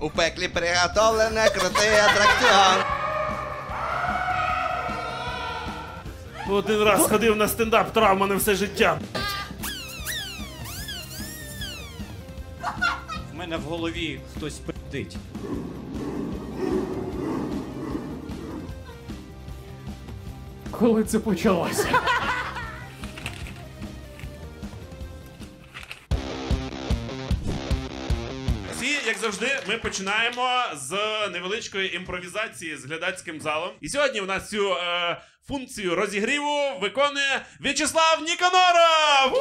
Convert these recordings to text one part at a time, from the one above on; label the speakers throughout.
Speaker 1: У пеклі приготовлене крутий атракціон.
Speaker 2: Один раз ходив на стендап, травма на все життя.
Speaker 3: В мене в голові хтось пи***тить.
Speaker 4: Коли це почалося?
Speaker 2: Всі, як завжди, ми починаємо з невеличкої імпровізації з глядацьким залом. І сьогодні у нас цю функцію розігріву виконує В'ячеслав Ніконоров!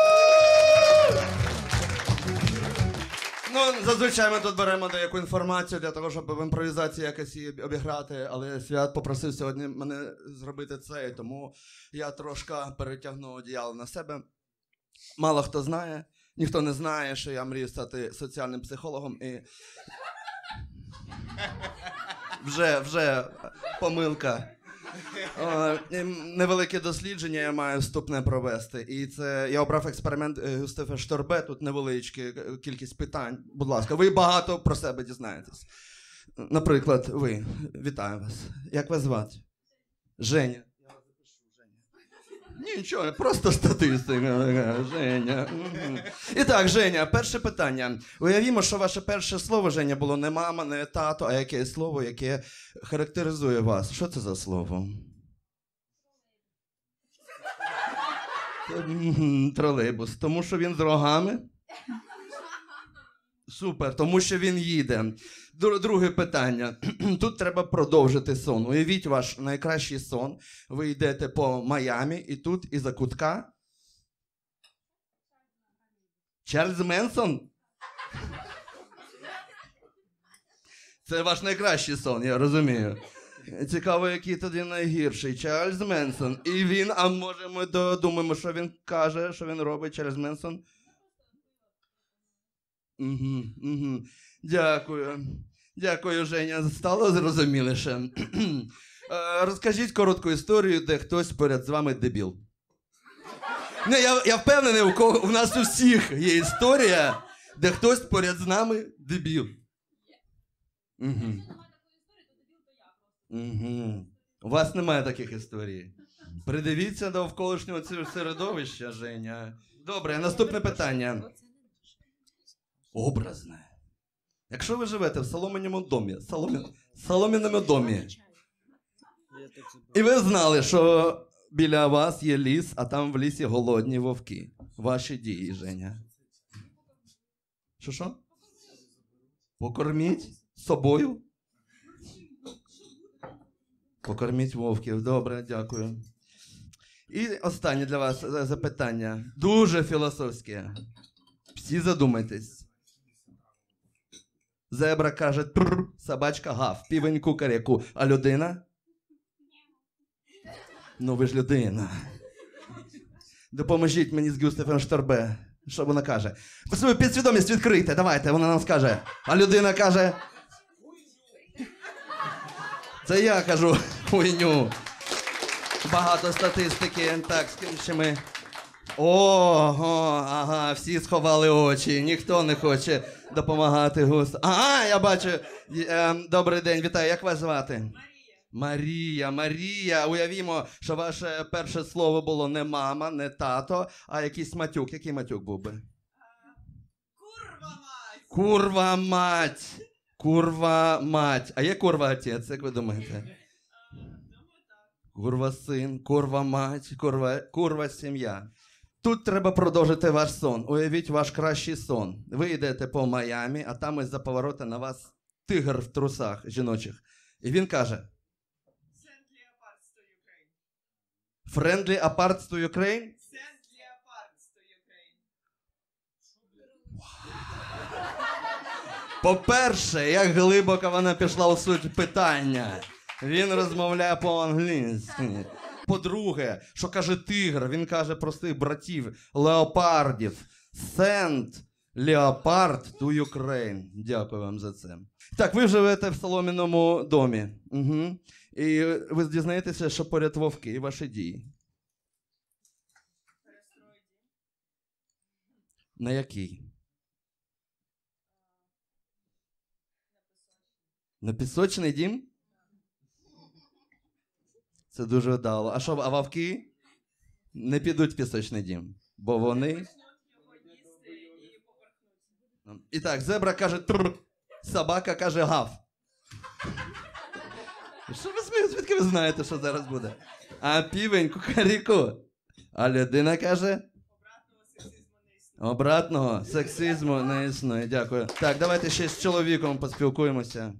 Speaker 1: Ну, зазвичай ми тут беремо деяку інформацію для того, щоб в імпровізації якось її обіграти, але Свят попросив сьогодні мене зробити це, і тому я трошки перетягну одіяло на себе. Мало хто знає, ніхто не знає, що я мрію стати соціальним психологом, і вже помилка. Невелике дослідження я маю вступне провести. І це я обрав експеримент Гюстава Шторбе, тут невеличка кількість питань. Будь ласка, ви багато про себе дізнаєтесь. Наприклад, ви. Вітаю вас. Як вас звати? Женя. Я вас запишу, Женя. Нічого, просто статистика. Женя. І так, Женя, перше питання. Уявімо, що ваше перше слово, Женя, було не мама, не тато, а якесь слово, яке характеризує вас. Що це за слово? Тролейбус. Тому що він з рогами? Супер, тому що він їде. Друге питання. Тут треба продовжити сон. Уявіть ваш найкращий сон. Ви йдете по Майамі, і тут із-за кутка... Чарльз Менсон? Це ваш найкращий сон, я розумію. Цікаво, який тоді найгірший. Чарльз Менсон. І він, а може ми думаємо, що він каже, що він робить, Чарльз Менсон? Дякую. Дякую, Женя. Стало зрозуміліше. Розкажіть коротку історію, де хтось поряд з вами дебіл. Не, я впевнений, у нас у всіх є історія, де хтось поряд з нами дебіл. У вас немає таких історій. Придивіться до навколишнього середовища, Женя. Добре, наступне питання. Образне. Якщо ви живете в солом'яному домі, солом'яному домі, і ви знали, що біля вас є ліс, а там в лісі голодні вовки. Ваші дії, Женя. Що? Покорміть собою? Покорміть вовків. Добре, дякую. І останнє для вас запитання. Дуже філософське. Всі задумайтесь. Зебра каже «тррр», собачка гав, півень кукаряку. А людина? Ну ви ж людина. Допоможіть мені з Гюставом Шторбе. Що вона каже? Свою підсвідомість відкрийте, давайте, вона нам скаже. А людина каже... Це я кажу хуйню. Багато статистики. Так, з ким ще ми... Ого, ага, всі сховали очі, ніхто не хоче допомагати густо. Ага, я бачу. Добрий день, вітаю, як вас звати? Марія. Уявімо, що ваше перше слово було не мама, не тато, а якийсь матюк. Який матюк був би? Курва мать. А є курва отець, як ви думаєте? Курва син, курва мать, курва сім'я. Тут треба продовжити ваш сон. Уявіть ваш кращий сон. Ви йдете по Майамі, а там із-за поворота на вас тигр в трусах жіночих. І він каже... Friendly aparts to Ukraine?
Speaker 5: Friendly aparts to Ukraine.
Speaker 1: По-перше, як глибоко вона пішла у суть питання. Він розмовляє по-англійськи. По-друге, що каже тигр? Він каже простих братів, леопардів. Send leopard to Ukraine. Дякую вам за це. Так, ви живете в солом'яному домі. Угу. І ви дізнаєтеся, що поряд вовки і ваші дії. На якій? На пісочний дім? Це дуже вдало. А що, а вовки не підуть в пісочний дім? Бо вони...
Speaker 5: Його їсти і повернуться.
Speaker 1: І так, зебра каже трр, собака каже гав. Що ви смієте? Звідки ви знаєте, що зараз буде? А півень кукаріку. А людина каже...
Speaker 5: Обратного сексизму не існує.
Speaker 1: Обратного сексизму не існує. Дякую. Так, давайте ще з чоловіком поспілкуємося.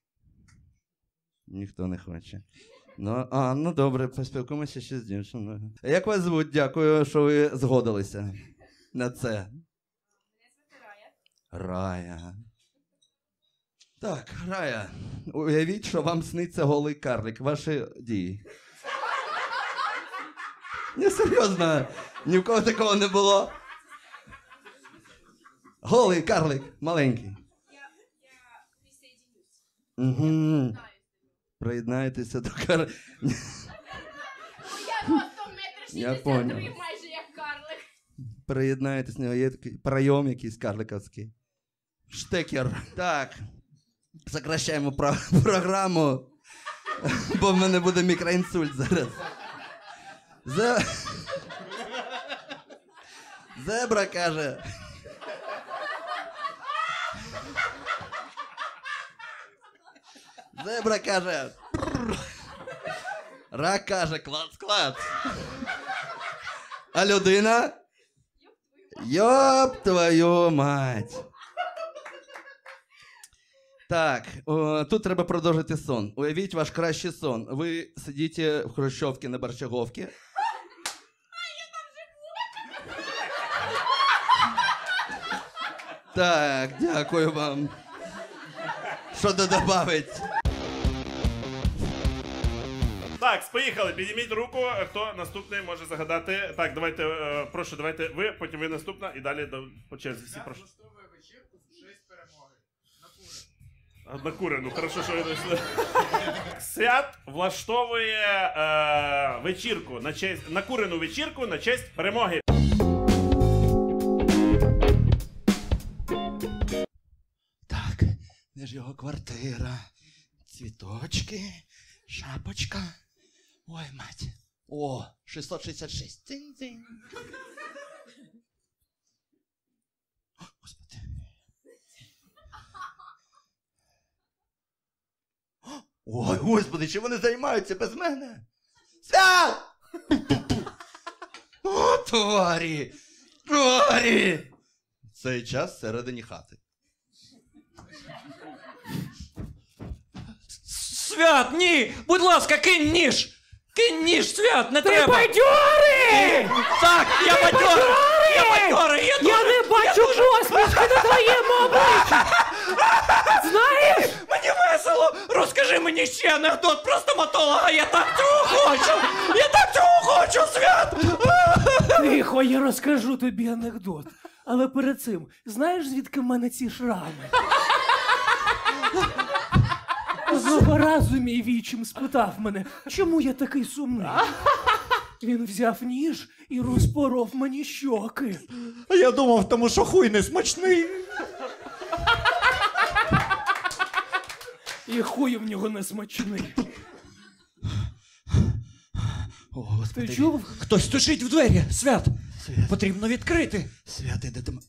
Speaker 1: Ніхто не хоче. Ну добре, поспілкуємося ще з дівчиною. Як вас звуть? Дякую, що ви згодилися на це.
Speaker 5: Мене звати Рая.
Speaker 1: Рая. Так, Рая, уявіть, що вам сниться голий карлик. Ваші дії. Ні, серйозно, ні в кого такого не було. Голий карлик, маленький.
Speaker 5: Я присоединюсь.
Speaker 1: Угу. Приєднаєтеся до карлика.
Speaker 5: Я ростом
Speaker 1: Я
Speaker 5: 1,63
Speaker 1: поняв.
Speaker 5: майже як карлик.
Speaker 1: Приєднаєтесь, в нього є такий прийом якийсь карликовський. Штекер. Так. Сокращаємо програму, бо в мене буде мікроінсульт зараз. Зебра каже. Зебра каже. Рак каже клац-клац. А людина? Йоп твою мать. Так, тут треба продовжити сон. Уявіть ваш кращий сон. Ви сидите в хрущовці на Борщаговці. Так, дякую вам. Що додавить?
Speaker 2: Так, поїхали. Підійміть руку, хто наступний може загадати. Так, давайте, прошу, давайте ви, потім ви наступна і далі по черзі. Всі, прошу. Накурену, хорошо, що ви дійшли. Свят влаштовує вечірку на честь, накурену вечірку на честь перемоги.
Speaker 1: Так, де ж його квартира? Цвіточки, шапочка. Ой, мать. О, 666. Цинь-цинь. О, Господи. Ой, Господи, чим вони займаються без мене? Свят! О, тварі! Тварі! Цей час всередині хати.
Speaker 3: Свят, ні! Будь ласка, кинь ніж! Кинь ніж, Свят, не треба!
Speaker 4: Бадьори!
Speaker 3: Так, я бадьорий! Я бадьорий!
Speaker 4: Я не бачу посмішки на твоєму обличчі! Знаєш?
Speaker 3: Мені весело! Розкажи мені ще анекдот про стоматолога! Я так цього хочу! Я так цього хочу, Свят!
Speaker 4: Тихо, я розкажу тобі анекдот. Але перед цим, знаєш, звідки в мене ці шрами? Одного разу мій вічим спитав мене, чому я такий сумний. Він взяв ніж і розпоров мені щоки.
Speaker 3: А я думав, тому що хуй не смачний.
Speaker 4: І хуй в нього не смачний.
Speaker 1: О, Господи.
Speaker 4: Ти чув?
Speaker 3: Хтось стучить в двері, Свят! Потрібно відкрити.
Speaker 1: Свят, іде до мене.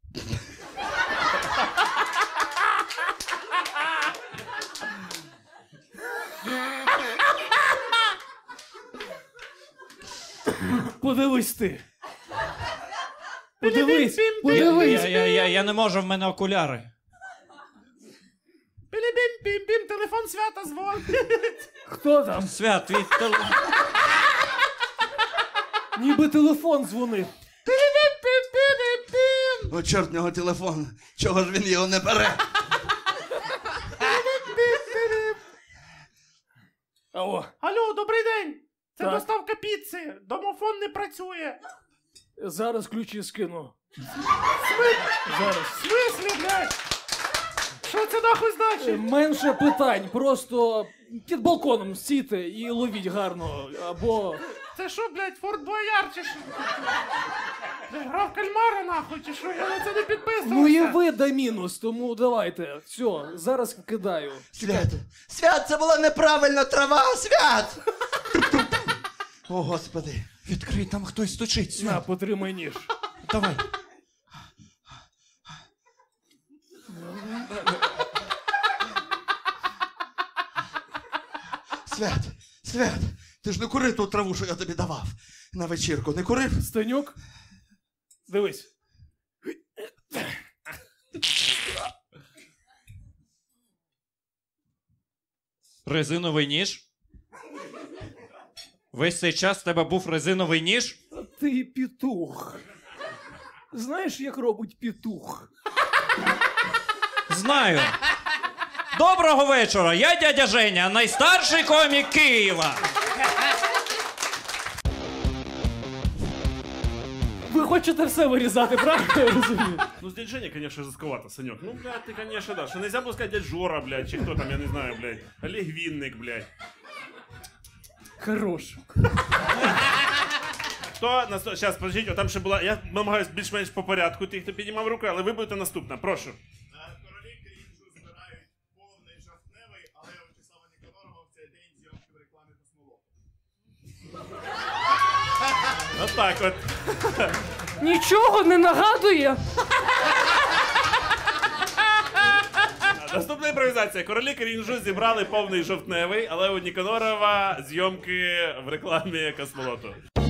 Speaker 4: Подивись ти. Подивись, подивись.
Speaker 3: Я не можу, в мене окуляри.
Speaker 2: Пілі-бім-бім-бім, телефон Свята дзвонить.
Speaker 4: Хто там?
Speaker 3: Свят, твій телефон.
Speaker 4: Ніби телефон дзвонив.
Speaker 1: О, чорт, в нього телефон. Чого ж він його не бере?
Speaker 4: Алло.
Speaker 2: Алло, добрий день. Це
Speaker 4: Так.
Speaker 2: доставка піци. Домофон не працює.
Speaker 4: Зараз ключі скину. Зараз.
Speaker 2: В смислі, блядь? Що це нахуй значить?
Speaker 4: Менше питань, просто під балконом стійте і ловіть гарно. Або
Speaker 2: Це що, блядь, Форт Боярд чи що? Грав кальмара, нахуй, чи що? Я на це не підписувався.
Speaker 4: Ну і ви до мінус, тому давайте. Все, зараз кидаю.
Speaker 1: Свят! Свят, це була неправильна трава! Свят! О, Господи.
Speaker 3: Відкрий, там хтось стучить.
Speaker 4: На, потримай ніж.
Speaker 3: Давай.
Speaker 1: Свят! Свят! Ти ж не курив ту траву, що я тобі давав на вечірку. Не курив?
Speaker 4: Станюк, дивись.
Speaker 3: Резиновий ніж? Весь цей час в тебе був резиновий ніж?
Speaker 4: Ти петух. Знаєш, як робить петух?
Speaker 3: Знаю. Доброго вечора, я дядя Женя, найстарший комік Києва.
Speaker 4: Ви хочете все вирізати, правда? Я розумію.
Speaker 2: Ну, с дядь Женя, конечно, жестковато, Санек. Ну, блядь, ты, конечно, да. Что нельзя было сказать дядь Жора, блядь, чи кто там, я не знаю, блядь. Олег Винник, блядь.
Speaker 4: Хорош.
Speaker 2: Хто на сейчас, подождіть, там ще була. Я намагаюсь більш-менш по порядку тих, хто піднімав руки, але ви будете наступна. Прошу.
Speaker 6: Королі крінжу збирають повний жовтневий, але у Вячеслава Ніконорова в цей день зйомки в рекламі Космолоту.
Speaker 2: Отак от.
Speaker 4: Нічого не нагадує.
Speaker 2: Наступна імпровізація. Королі крінжу зібрали повний жовтневий, але у Ніконорова зйомки в рекламі Космолоту.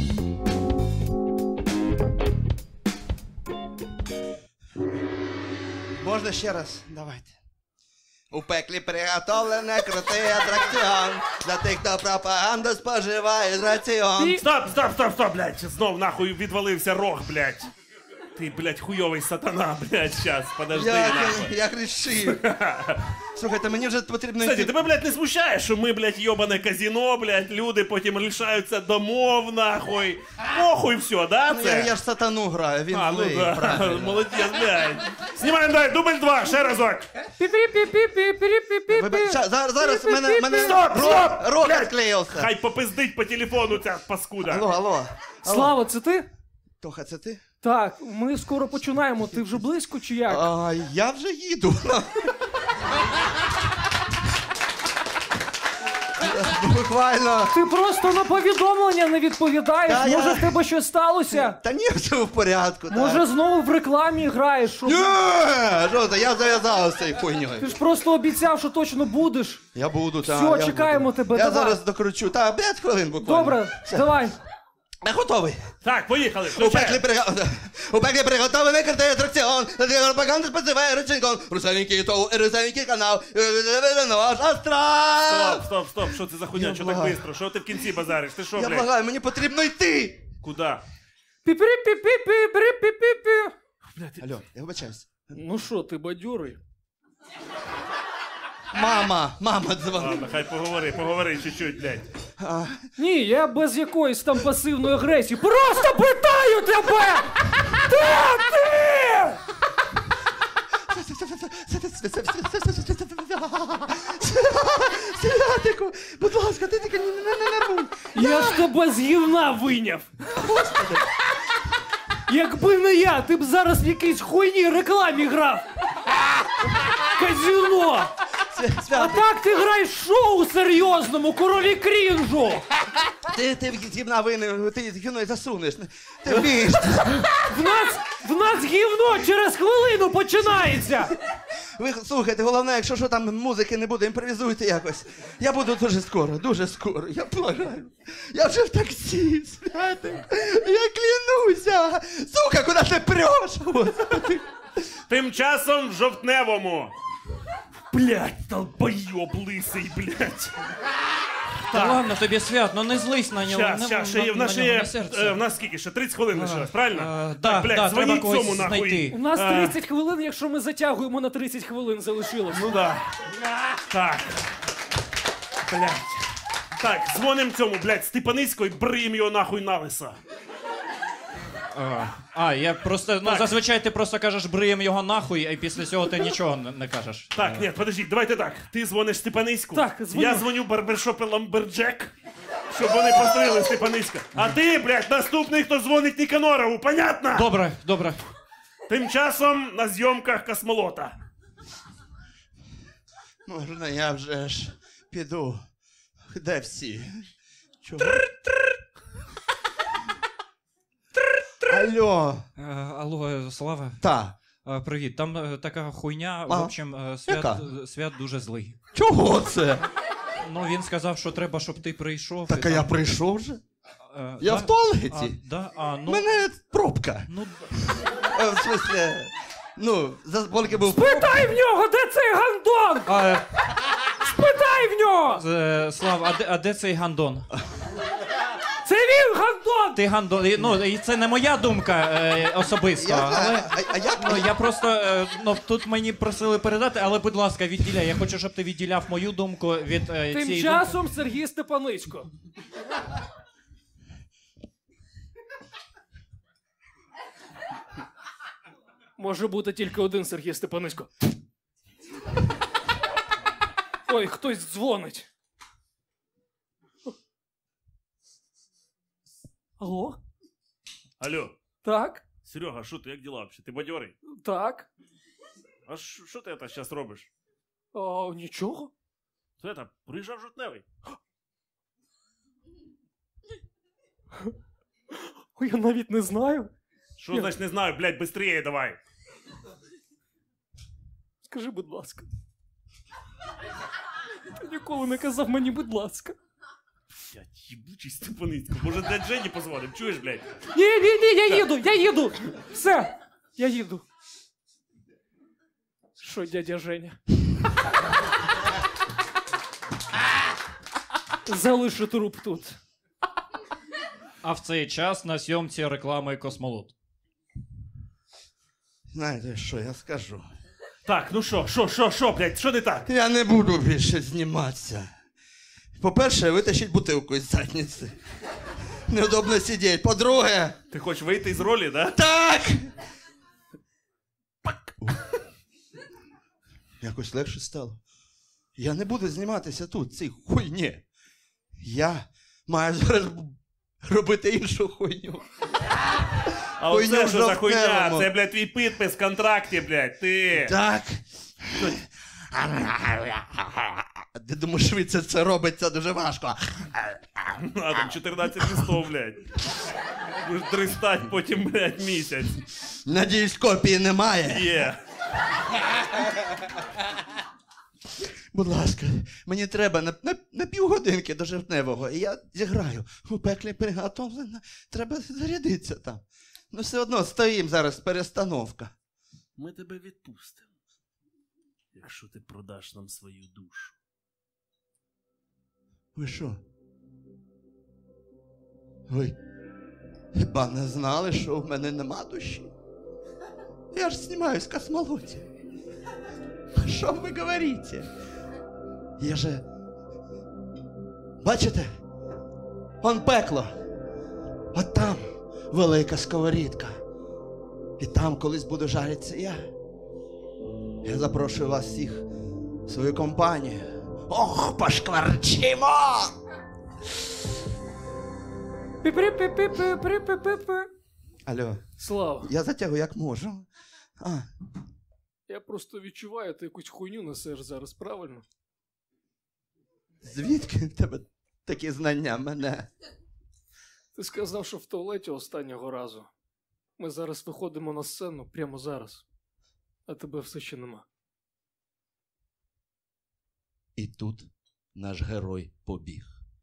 Speaker 1: Можна ще раз? Давайте. У пеклі приготовлений крутий атракціон. Для тих, хто пропаганду споживає з раціон.
Speaker 2: Стоп, блядь. Знов нахуй відвалився рог, блядь. Ти, блядь, хуйовий сатана, блядь, щас, подожди, нахуй.
Speaker 1: Я грішив. Слухайте, мені вже потрібно
Speaker 2: Кстати,
Speaker 1: йти.
Speaker 2: тебе, блядь, не смущає, що ми, блядь, йобане казино, блядь, люди потім лишаються домов, нахуй. Похуй все, да,
Speaker 1: Ну,
Speaker 2: це?
Speaker 1: я ж сатану граю, він
Speaker 2: А, ну
Speaker 1: злий,
Speaker 2: да,
Speaker 1: правильно.
Speaker 2: молодець, блядь. Знімаємо, давай, дубль 2, ще разок.
Speaker 1: Зараз мене
Speaker 2: Стоп!
Speaker 1: рот відклеївся.
Speaker 2: Хай попиздить по телефону ця паскуда.
Speaker 1: Алло.
Speaker 4: Слава, це ти?
Speaker 1: Тоха, це ти?
Speaker 4: Так, ми скоро починаємо. Ти вже близько чи як?
Speaker 1: Я вже їду. Буквально.
Speaker 4: Ти просто на повідомлення не відповідаєш.
Speaker 1: Та я-
Speaker 4: Може, в тебе щось сталося?
Speaker 1: Та ні, все в порядку.
Speaker 4: Може, знову в рекламі граєш? Щоб...
Speaker 1: Ні, що це, я зав'язав з цією хуйньою.
Speaker 4: Ти ж просто обіцяв, що точно будеш.
Speaker 1: Я буду, так.
Speaker 4: Все, чекаємо тебе,
Speaker 1: Я
Speaker 4: давай.
Speaker 1: зараз докручу. Та, 5 хвилин буквально.
Speaker 4: Добре,
Speaker 1: Все.
Speaker 4: давай.
Speaker 1: Я готовий.
Speaker 2: Так, поїхали,
Speaker 1: У
Speaker 2: включай.
Speaker 1: пеклі приготовлений крутий атракціон. Для пропаганди споживає реченкон. Русаленький тов, русаленький канал. Наш астрал.
Speaker 2: Стоп, що це за хуйня,
Speaker 1: Я
Speaker 2: що так
Speaker 1: благаю.
Speaker 2: бистро? Що ти в кінці базариш? Ти що,
Speaker 1: Я
Speaker 2: блядь?
Speaker 1: благаю, мені потрібно йти.
Speaker 2: Куда?
Speaker 4: Пі-пі-пі-пі-пі-пі-пі.
Speaker 1: Алло, я вибачаюсь.
Speaker 4: Ну що, ти бадьорий?
Speaker 1: Мама дзвонить.
Speaker 2: Ладно, хай поговори чуть-чуть, блядь.
Speaker 4: Ні, я без якоїсь там пасивної агресії. Просто питаю тебе! Де ти?
Speaker 1: Святику, будь ласка, ти тільки не нервуй.
Speaker 4: Я ж тебе з гівна вийняв. Якби не я, ти б зараз в якійсь хуйній рекламі грав. Казино. А
Speaker 1: Святик,
Speaker 4: так ти граєш в шоу серйозному, королі крінжу.
Speaker 1: ти в гівна винен, ти гівно засунеш. Ти вмієш.
Speaker 4: В нас гівно через хвилину починається.
Speaker 1: Ви слухайте, головне, якщо що там музики не буде, імпровізуйте якось. Я буду дуже скоро, я благаю. Я вже в таксі, Святик. Я клянуся. Сука, куди ти преш? Господи.
Speaker 2: Тим часом в жовтневому. Блядь, долбойоб лисий, блядь.
Speaker 3: Та ладно тобі, Свят, ну не злись на нього.
Speaker 2: Щас, ще є, в нас ще є, в нас скільки ще? 30 хвилин лишилось, правильно?
Speaker 3: Да,
Speaker 2: блядь,
Speaker 3: треба
Speaker 2: дзвоніть
Speaker 3: когось
Speaker 2: цьому нахуй.
Speaker 3: знайти.
Speaker 4: У нас 30 хвилин, якщо ми затягуємо на 30 хвилин залишилось.
Speaker 2: Ну да. Так. Блядь. Так, дзвоним цьому, блядь, Степаницького і бриєм його нахуй на лиса.
Speaker 3: Я просто, ну
Speaker 2: Так.
Speaker 3: зазвичай ти просто кажеш бриєм його нахуй, і після цього ти нічого не кажеш.
Speaker 2: Так, ні, подождіть, давайте так. Ти дзвониш Степаницьку.
Speaker 4: Так, дзвоню.
Speaker 2: Я дзвоню барбершопи Ламберджек. щоб вони постріли Степаницька. А ти, блядь, наступний, хто дзвонить Ніканорову, понятно?
Speaker 3: Добре, добре.
Speaker 2: Тим часом на зйомках космолота.
Speaker 1: Можна я вже ж піду. Де всі? Чого? Алло.
Speaker 3: Алло, Слава.
Speaker 1: Та.
Speaker 3: Привіт. Там така хуйня, в
Speaker 1: А?
Speaker 3: общем,
Speaker 1: Яка?
Speaker 3: Свят дуже злий.
Speaker 1: Чого це?
Speaker 3: Ну, він сказав, що треба, щоб ти прийшов.
Speaker 1: Так
Speaker 3: і
Speaker 1: а я
Speaker 3: там-
Speaker 1: прийшов вже. Я
Speaker 3: да?
Speaker 1: в туалеті.
Speaker 3: Ну,
Speaker 1: Мене пробка.
Speaker 3: ну,
Speaker 1: В смислі, ну, зазвольки був.
Speaker 4: Питай в нього, де цей гандон! Спитай в нього!
Speaker 3: Слав, а де цей гандон?
Speaker 4: Це він гандон!
Speaker 3: Ти гандон. Ну, і це не моя думка особиста, але. Ну, я просто, тут мені просили передати, але, будь ласка, відділяй. Я хочу, щоб ти відділяв мою думку від
Speaker 4: Тим
Speaker 3: цієї
Speaker 4: часом Сергій Степаницько. Може бути тільки один Сергій Степаницько. Ой, хтось дзвонить. Алло?
Speaker 2: Алло,
Speaker 4: Так?
Speaker 2: Серега, що ти, як діла взагалі? Ти бадьорий?
Speaker 4: Так?
Speaker 2: А що ти це зараз робиш?
Speaker 4: О, нічого?
Speaker 2: Це там, приїжджав жовтневий.
Speaker 4: Ой, я навіть не знаю.
Speaker 2: Що значить не знаю, блядь, быстрее давай.
Speaker 4: Скажи, будь ласка. Ти ніколи не казав мені, будь ласка.
Speaker 2: Блядь, їбучий Степаницько. Може, дядь Жені позвоним, чуєш, блядь?
Speaker 4: Ні, я їду. Все, я їду. Що, дядя Женя? Залишу труп тут.
Speaker 3: А в цей час на зйомці реклами Космолот.
Speaker 1: Знаєте, що я скажу?
Speaker 2: Так, ну що, блядь, що не так?
Speaker 1: Я не буду більше зніматися. По-перше, витащіть бутилку із задниці. Неудобно сидіти. По-друге...
Speaker 2: Ти хочеш вийти з ролі, да?
Speaker 1: Так! Якось легше стало. Я не буду зніматися тут, цій хуйні. Я маю зараз робити іншу хуйню.
Speaker 2: А
Speaker 1: Хуйня
Speaker 2: оце що за хуйня?
Speaker 1: жовтневому.
Speaker 2: Це, блядь, твій підпис в контракті, блядь, ти.
Speaker 1: Так. Ти думаєш, швидше це робить, це дуже важко.
Speaker 2: А там 14 листов, блядь. Будеш дристать потім, блядь, місяць.
Speaker 1: Надіюсь, копії немає.
Speaker 2: Є.
Speaker 1: Будь ласка, мені треба на півгодинки до жовтневого, і я зіграю. У пеклі приготовлено, треба зарядитися там. Ну все одно стоїм зараз, перестановка.
Speaker 2: Ми тебе відпустимо, якщо ти продаш нам свою душу.
Speaker 1: Ви що? Ви хіба не знали, що в мене нема душі? Я ж знімаюсь в космолоті. Що ви говорите? Я же... Бачите? Он пекло. От там велика сковорідка. І там колись буду жаритися я. Я запрошую вас всіх в свою компанію. Ох, пошкварчимо!
Speaker 4: Пі-пі-пі-пі-пі-пі-пі-пі.
Speaker 1: Алло,
Speaker 4: Слава,
Speaker 1: я затягую як можу.
Speaker 4: я просто відчуваю, ти якусь хуйню несеш зараз, правильно?
Speaker 1: Звідки в тебе такі знання мене?
Speaker 4: Ти сказав, що в туалеті останнього разу. Ми зараз виходимо на сцену прямо зараз. А тебе все ще нема.
Speaker 1: І тут наш герой побіг.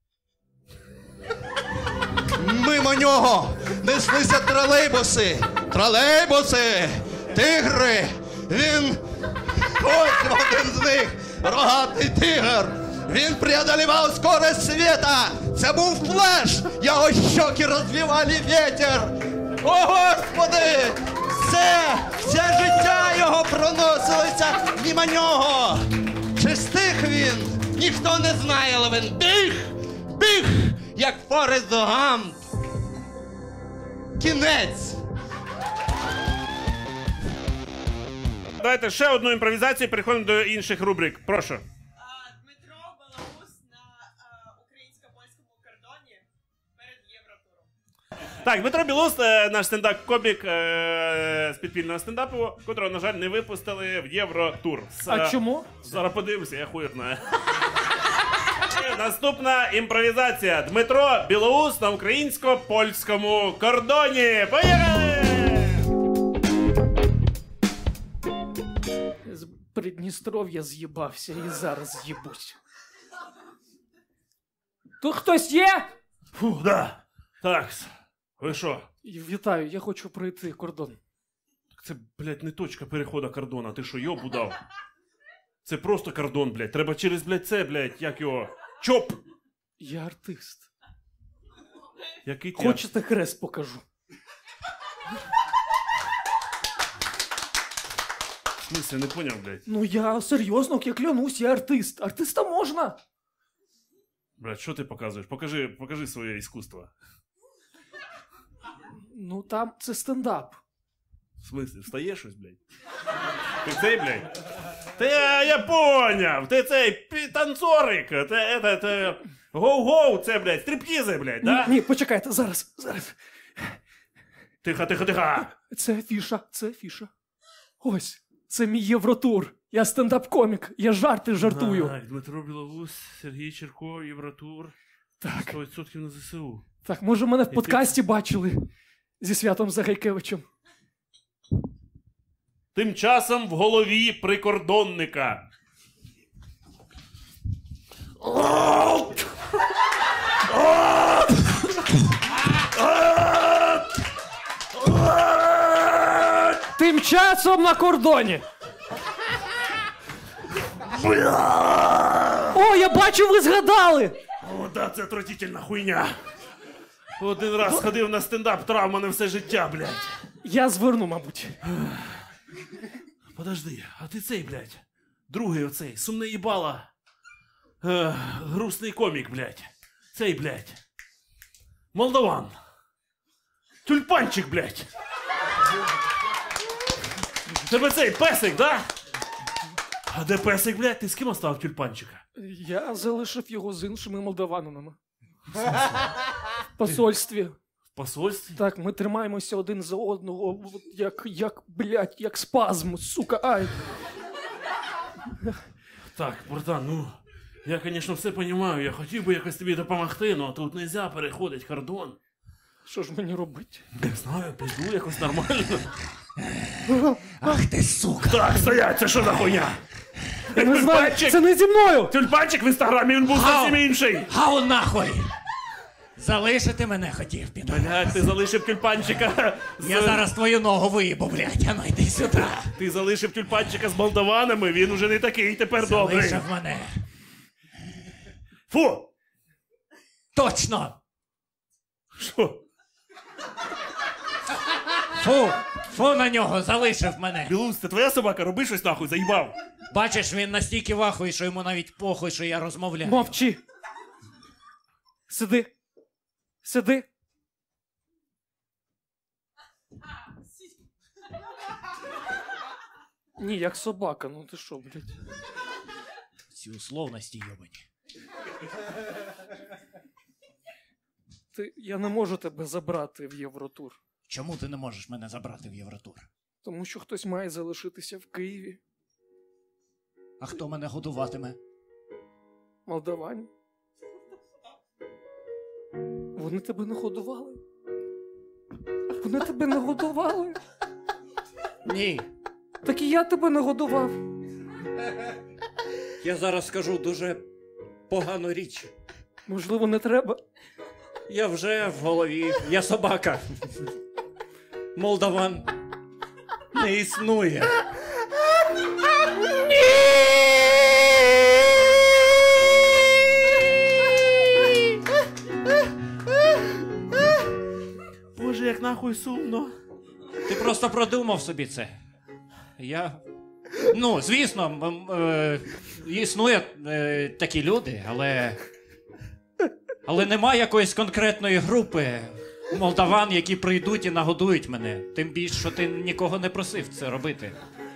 Speaker 1: Мимо нього неслися тролейбуси! Тролейбуси! Тигри! Він... Ось один з них! Рогатий тигр! Він преодолевав скорость света! Це був флеш! Його щоки розвівали вітер! О, Господи! Все життя його проносилося мимо нього! Чи стих він? Ніхто не знає, але він біг, як Форест Гамп. Кінець!
Speaker 2: Давайте ще одну імпровізацію, переходимо до інших рубрик. Прошу.
Speaker 7: Дмитро Балабус на українсько-польському кордоні
Speaker 2: Так, Дмитро Білоус, наш стендап-комік з підпільного стендапу, котрого, на жаль, не випустили в Євротур.
Speaker 4: А чому?
Speaker 2: Зараз подивимося, я хуй знаю. Наступна імпровізація. Дмитро Білоус на українсько-польському кордоні. Поїхали!
Speaker 4: З Придністров'я з'їбався і зараз з'їбусь. Тут хтось є?
Speaker 2: Фу, да. Так, ви що?
Speaker 4: Вітаю, я хочу пройти кордон.
Speaker 2: Це, блядь, не точка переходу кордона. Ти що, йобу дав? Це просто кордон, блядь. Треба через, блядь, це, блядь, як його... ЧОП!
Speaker 4: Я артист.
Speaker 2: Який ти...
Speaker 4: Хочете хрест покажу?
Speaker 2: В смысле, не поняв, блядь.
Speaker 4: Ну я серйозно, я клянусь, я артист. Артиста можна.
Speaker 2: Блядь, що ти показуєш? Покажи своє іскусство.
Speaker 4: Ну там це стендап.
Speaker 2: В смысле, встає щось, блядь? Ти цей, блядь? Я поняв! Ти цей танцорик! Ти гоу-гоу, це, блядь, стриптізи, блядь, да?
Speaker 4: Ні, почекайте, зараз.
Speaker 2: Тихо.
Speaker 4: Це афіша. Ось, це мій Євротур. Я стендап-комік, я жарти жартую.
Speaker 2: Так, Дмитро Білоус, Сергій Черко, Євротур.
Speaker 4: Так.
Speaker 2: 100% на ЗСУ.
Speaker 4: Так, може мене в подкасті бачили зі Святом Загайкевичем.
Speaker 2: Тим часом в голові прикордонника.
Speaker 4: Тим часом на кордоні. О, я бачу, ви згадали!
Speaker 2: О, да, це отвратительна хуйня. Один раз ходив на стендап, травма на все життя, блядь.
Speaker 4: Я зверну, мабуть.
Speaker 2: Подожди, а ти цей, блядь, другий оцей, сумне їбало. Грустний комік, блядь. Цей, блядь. Молдаван. Тюльпанчик, блядь. Тебе цей песик, да? А де песик, блядь? Ти з ким оставив тюльпанчика?
Speaker 4: Я залишив його з іншими молдаванами. В посольстві.
Speaker 2: В посольстві?
Speaker 4: Так, ми тримаємося один за одного, як спазм, сука, ай.
Speaker 2: Так, братан, ну, я, конечно, все понимаю, я хотів би якось тобі допомогти, но тут нельзя переходить кордон.
Speaker 4: Що ж мені робити?
Speaker 2: Не знаю, піду якось нормально.
Speaker 3: Ах ти, сука!
Speaker 2: Так, стоять, це що за хуйня?
Speaker 4: Я не знаю, це не зі мною!
Speaker 2: Тюльпанчик в інстаграмі, він був зовсім інший.
Speaker 3: Гау нахуй! Залишити мене хотів, піду.
Speaker 2: Блядь, ти залишив тюльпанчика
Speaker 3: Я зараз твою ногу виїбу, блядь, а ну йди сюди.
Speaker 2: Ти залишив тюльпанчика з молдаванами, він уже не такий тепер добрий.
Speaker 3: Залишив мене.
Speaker 2: Фу!
Speaker 3: Точно!
Speaker 2: Що?
Speaker 3: Фу на нього, залишив мене.
Speaker 2: Білус, це твоя собака, роби щось нахуй, заїбав.
Speaker 3: Бачиш, він настільки вахує, що йому навіть похуй, що я розмовляю.
Speaker 4: Мовчи! Сиди. Ні, як собака, ну ти що, блядь?
Speaker 3: Ці условності йобані.
Speaker 4: Я не можу тебе забрати в Євротур.
Speaker 3: Чому ти не можеш мене забрати в Євротур?
Speaker 4: Тому що хтось має залишитися в Києві.
Speaker 3: А хто мене годуватиме?
Speaker 4: Молдавані. Вони тебе не годували? Вони тебе не годували?
Speaker 3: Ні.
Speaker 4: Так і я тебе не годував.
Speaker 3: Я зараз скажу дуже погану річ.
Speaker 4: Можливо, не треба.
Speaker 3: Я вже в голові. Я собака. Молдаван не існує.
Speaker 2: Боже, як нахуй сумно.
Speaker 3: Ти просто продумав собі це. Ну, звісно, існують такі люди, але немає якоїсь конкретної групи молдаван, які прийдуть і нагодують мене. Тим більше, що ти нікого не просив це робити.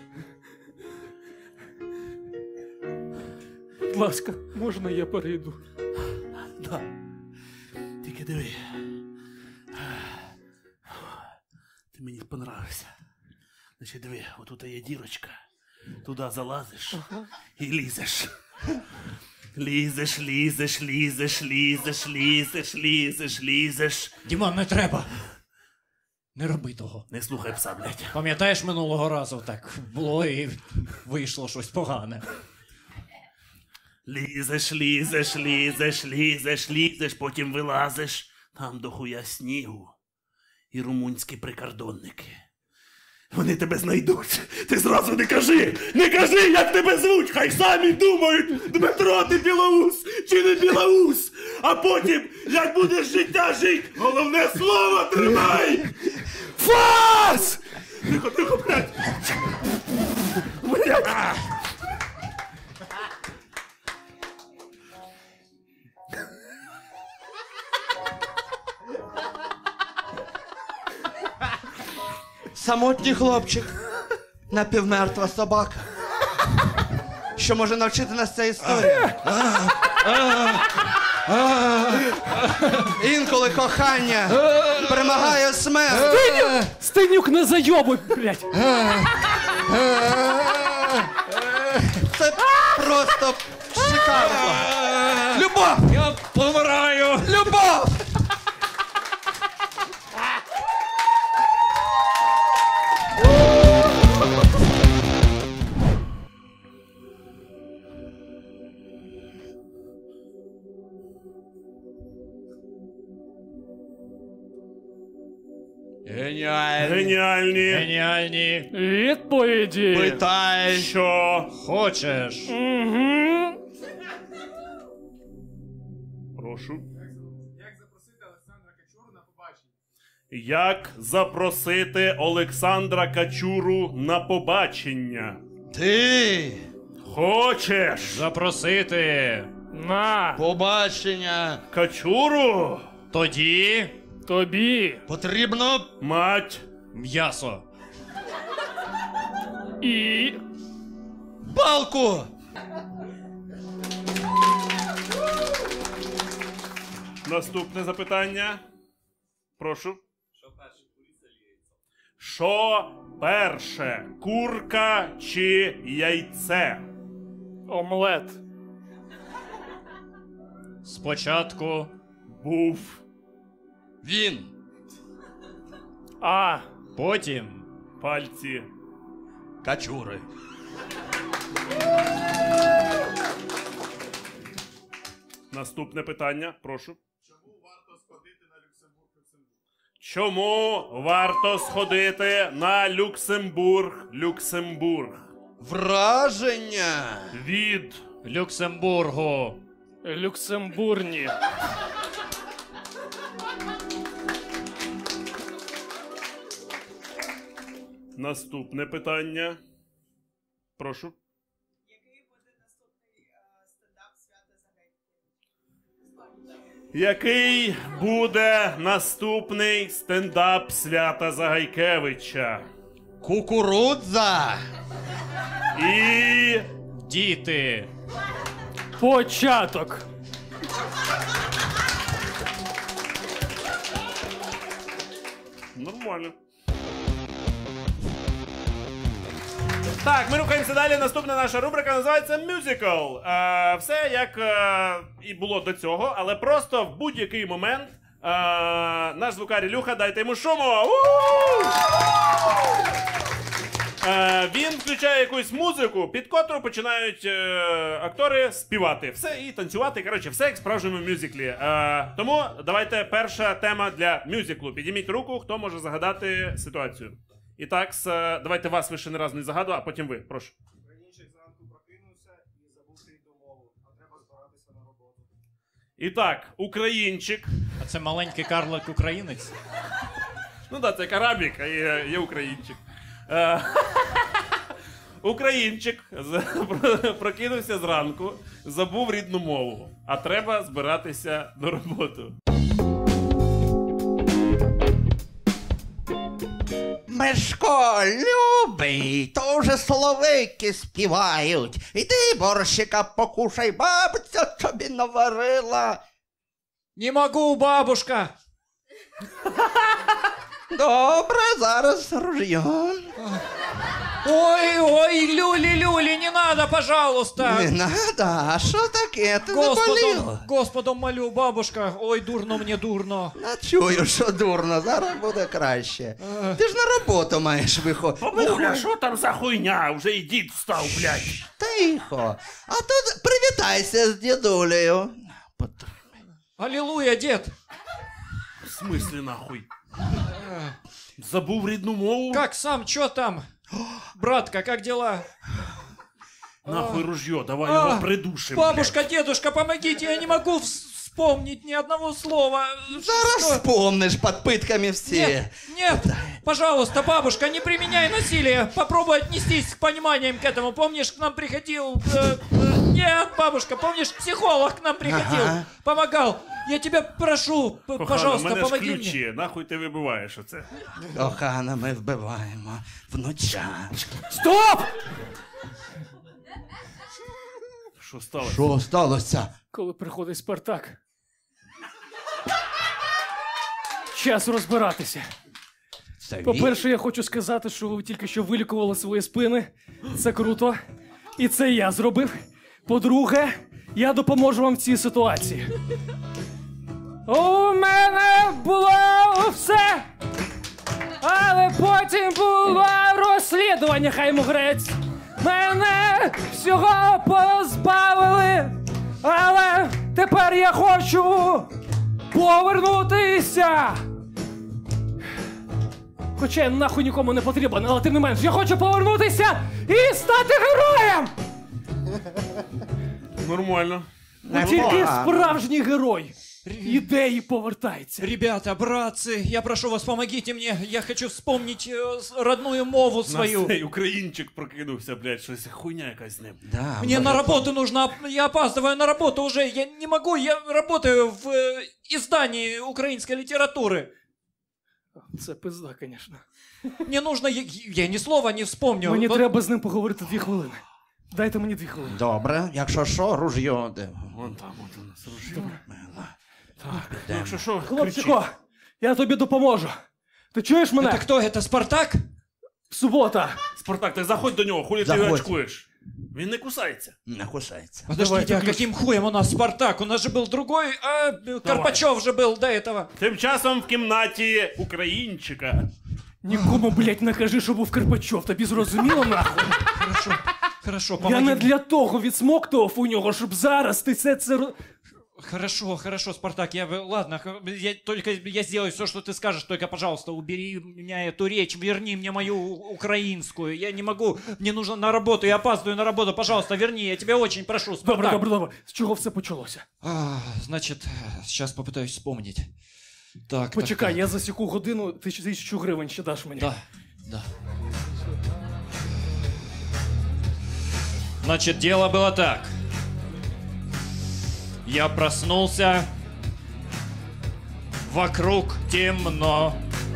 Speaker 4: Будь ласка, можна я перейду?
Speaker 2: Да. Тільки диви.
Speaker 6: Диви, отут є дірочка. Туди залазиш і лізеш. Лізеш.
Speaker 3: Дімон, не треба. Не роби того.
Speaker 6: Не слухай пса, блядь.
Speaker 3: Пам'ятаєш, минулого разу так було і вийшло щось погане.
Speaker 6: Лізеш, потім вилазиш. Там дохуя снігу. І румунські прикордонники. Вони тебе знайдуть. Ти зразу не кажи, як тебе звуть. Хай самі думають, Дмитро, ти білоус чи не білоус. А потім, як будеш життя жить, головне слово тримай. Фас! Тихо, блядь.
Speaker 1: Самотній хлопчик, напівмертва собака. Що може навчити нас ця історія? Інколи кохання перемагає смерть.
Speaker 4: Стенюк, не зайобуй, блядь!
Speaker 1: Це просто шикарно. Любов!
Speaker 3: Я помираю!
Speaker 1: Любов!
Speaker 2: Геніальні.
Speaker 3: Геніальні.
Speaker 4: Відповіді!
Speaker 1: Питай.
Speaker 2: Що?
Speaker 3: Хочеш?
Speaker 2: Прошу. Як запросити Олександра Качуру на побачення?
Speaker 1: Ти
Speaker 2: Хочеш
Speaker 3: Запросити.
Speaker 4: На!
Speaker 1: побачення
Speaker 2: Качуру?
Speaker 3: Тоді
Speaker 4: Тобі!
Speaker 1: потрібно
Speaker 2: Мать.
Speaker 3: м'ясо.
Speaker 4: І...
Speaker 1: палку.
Speaker 2: Наступне запитання. Прошу. Що перше? Курка чи яйце?
Speaker 4: Омлет.
Speaker 3: Спочатку
Speaker 2: Був.
Speaker 1: Він.
Speaker 4: А.
Speaker 3: потім
Speaker 2: Пальці.
Speaker 1: Качури.
Speaker 2: Наступне питання. Прошу. Чому варто сходити на Люксембург?
Speaker 1: Враження.
Speaker 2: Від
Speaker 3: Люксембургу.
Speaker 4: Люксембурні.
Speaker 2: Наступне питання. Прошу. Який буде наступний стендап Свята Загайкевича?
Speaker 1: Кукурудза.
Speaker 2: І
Speaker 3: Діти.
Speaker 4: Початок.
Speaker 2: нормально. Так, ми рухаємося далі. Наступна наша рубрика називається «Мюзикл». Все як і було до цього, але просто в будь-який момент наш звукар Ілюха, дайте йому шуму! Він включає якусь музику, під котру починають актори співати. Все і танцювати. Коротше, все як в справжньому мюзиклі. Тому давайте перша тема для мюзиклу. Підніміть руку, хто може загадати ситуацію. І так, давайте вас ви ще не разу не загадували, а потім ви. Прошу.
Speaker 6: Українчик зранку прокинувся і забув рідну мову, а треба збиратися на роботу.
Speaker 2: І так, українчик.
Speaker 3: А це маленький карлик українець.
Speaker 2: Ну так, це карабік, а є українчик. Українчик прокинувся зранку, забув рідну мову, а треба збиратися на роботу.
Speaker 1: Мишко, любий, то вже соловейки співають. Іди борщика покушай, бабця тобі наварила.
Speaker 3: Не могу, бабушка!
Speaker 1: Добре, зараз ружьем.
Speaker 3: Ой, люли, не надо, пожалуйста.
Speaker 1: Не надо, а що таке? Ти заболів?
Speaker 3: Господом молю, бабушка. Ой, дурно мені, дурно.
Speaker 1: Чую, що дурно, зараз буде краще. Ти ж на роботу маєш виходити.
Speaker 6: Бабуля, що там за хуйня? Вже і дід встав, блядь.
Speaker 1: Тихо. А тут привітайся з дідулею.
Speaker 3: Аллилуйя, дед.
Speaker 6: В смислі нахуй? Забув рідну мову?
Speaker 3: Как сам, чё там? Братка, как дела?
Speaker 6: Нахуй ружье, давай его придушим.
Speaker 3: Бабушка, дедушка, помогите, я не могу вспомнить ни одного слова.
Speaker 1: Зараз
Speaker 3: Что?
Speaker 1: вспомниш під питками всі.
Speaker 3: Нет, пожалуйста, бабушка, не применяй насилие. Попробуй отнестись с пониманием к этому. Помнишь, к нам приходил... Нет, бабушка, помнишь, психолог к нам приходил, помогал. Я тебя прошу, пожалуйста,
Speaker 6: мене
Speaker 3: помоги
Speaker 6: ж ключі.
Speaker 3: мне.
Speaker 6: Нахуй ти вибиваєш оце?
Speaker 1: Кохана, ми вбиваємо внуча.
Speaker 4: Стоп!
Speaker 6: Що сталося?
Speaker 1: Що сталося?
Speaker 4: Коли приходить Спартак. Час розбиратися.
Speaker 1: Це він?
Speaker 4: По-перше, я хочу сказати, що ви тільки що вилікували свої спини. Це круто. І це я зробив. По-друге, я допоможу вам в цій ситуації. У мене було все, але потім було розслідування, хай мугрець. Мене всього позбавили, але тепер я хочу повернутися. Хоча я нахуй нікому не потрібен, але тим не менш, я хочу повернутися і стати героєм!
Speaker 6: Нормально.
Speaker 4: Бо тільки справжній герой ідеї повертається.
Speaker 3: Ребята, братцы, я прошу вас, помогите мне. Я хочу вспомнить родную мову свою.
Speaker 6: На цей українчик прокинувся, блядь, щось хуйня якась з ним.
Speaker 1: Да,
Speaker 3: Мне на работу нужно, я опаздываю на работу уже. Я не могу, я работаю в издании украинской литературы.
Speaker 4: Це пизда, звісно.
Speaker 3: Мне нужно, я ни слова не вспомню.
Speaker 4: Мені
Speaker 3: Вот-
Speaker 4: треба з ним поговорити 2 хвилини. Дайте мені 2 хвилини.
Speaker 1: Добре, якщо що, ружьо. Де?
Speaker 6: Вон там, от у нас ружьо. Так, ну, якщо що, кричи.
Speaker 4: Хлопчико, я тобі допоможу. Ти чуєш мене?
Speaker 3: Это кто? Это Спартак?
Speaker 4: Субота.
Speaker 6: Спартак, ти заходь до нього, хулі ти
Speaker 1: Заходь.
Speaker 6: його очкуєш. Він не кусається.
Speaker 1: Не кусається.
Speaker 3: Подождите, а каким хуем у нас Спартак? У нас же был другой, Карпачев же был до этого.
Speaker 6: Тим часом в кімнаті українчика.
Speaker 4: Нікому, блядь, не кажи, що був Карпачов. Тобі зрозуміло, нахуй?
Speaker 3: Хорошо,
Speaker 4: Я
Speaker 3: помоги
Speaker 4: не
Speaker 3: мне.
Speaker 4: для того відсмоктував у нього, щоб зараз ти це...
Speaker 3: Хорошо, Спартак, ладно, я сделаю все, что ты скажешь, только, пожалуйста, убери у меня эту речь, верни мне мою украинскую, я не могу, мне нужно на работу, я опаздываю на работу, пожалуйста, верни, я тебя очень прошу, Спартак.
Speaker 4: Добре. З чого все почалося?
Speaker 3: Значит, сейчас попытаюсь вспомнить. Так,
Speaker 4: Почекай,
Speaker 3: так.
Speaker 4: я засіку годину, 1000 гривень ще даш мені.
Speaker 3: Да. Значит, дело было так. Я проснулся, вокруг темно.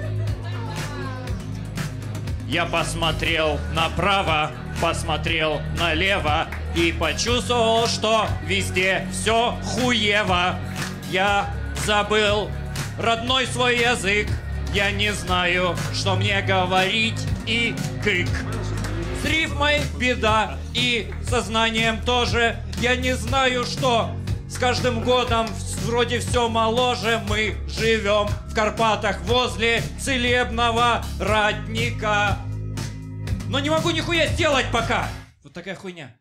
Speaker 3: Я посмотрел направо, посмотрел налево и почувствовал, что везде все хуево. Я забыл родной свой язык, я не знаю, что мне говорить и кык. С рифмой беда и сознанием тоже. Я не знаю, что с каждым годом вроде все моложе. Мы живем в Карпатах возле целебного родника. Но не могу нихуя сделать пока. Вот такая хуйня.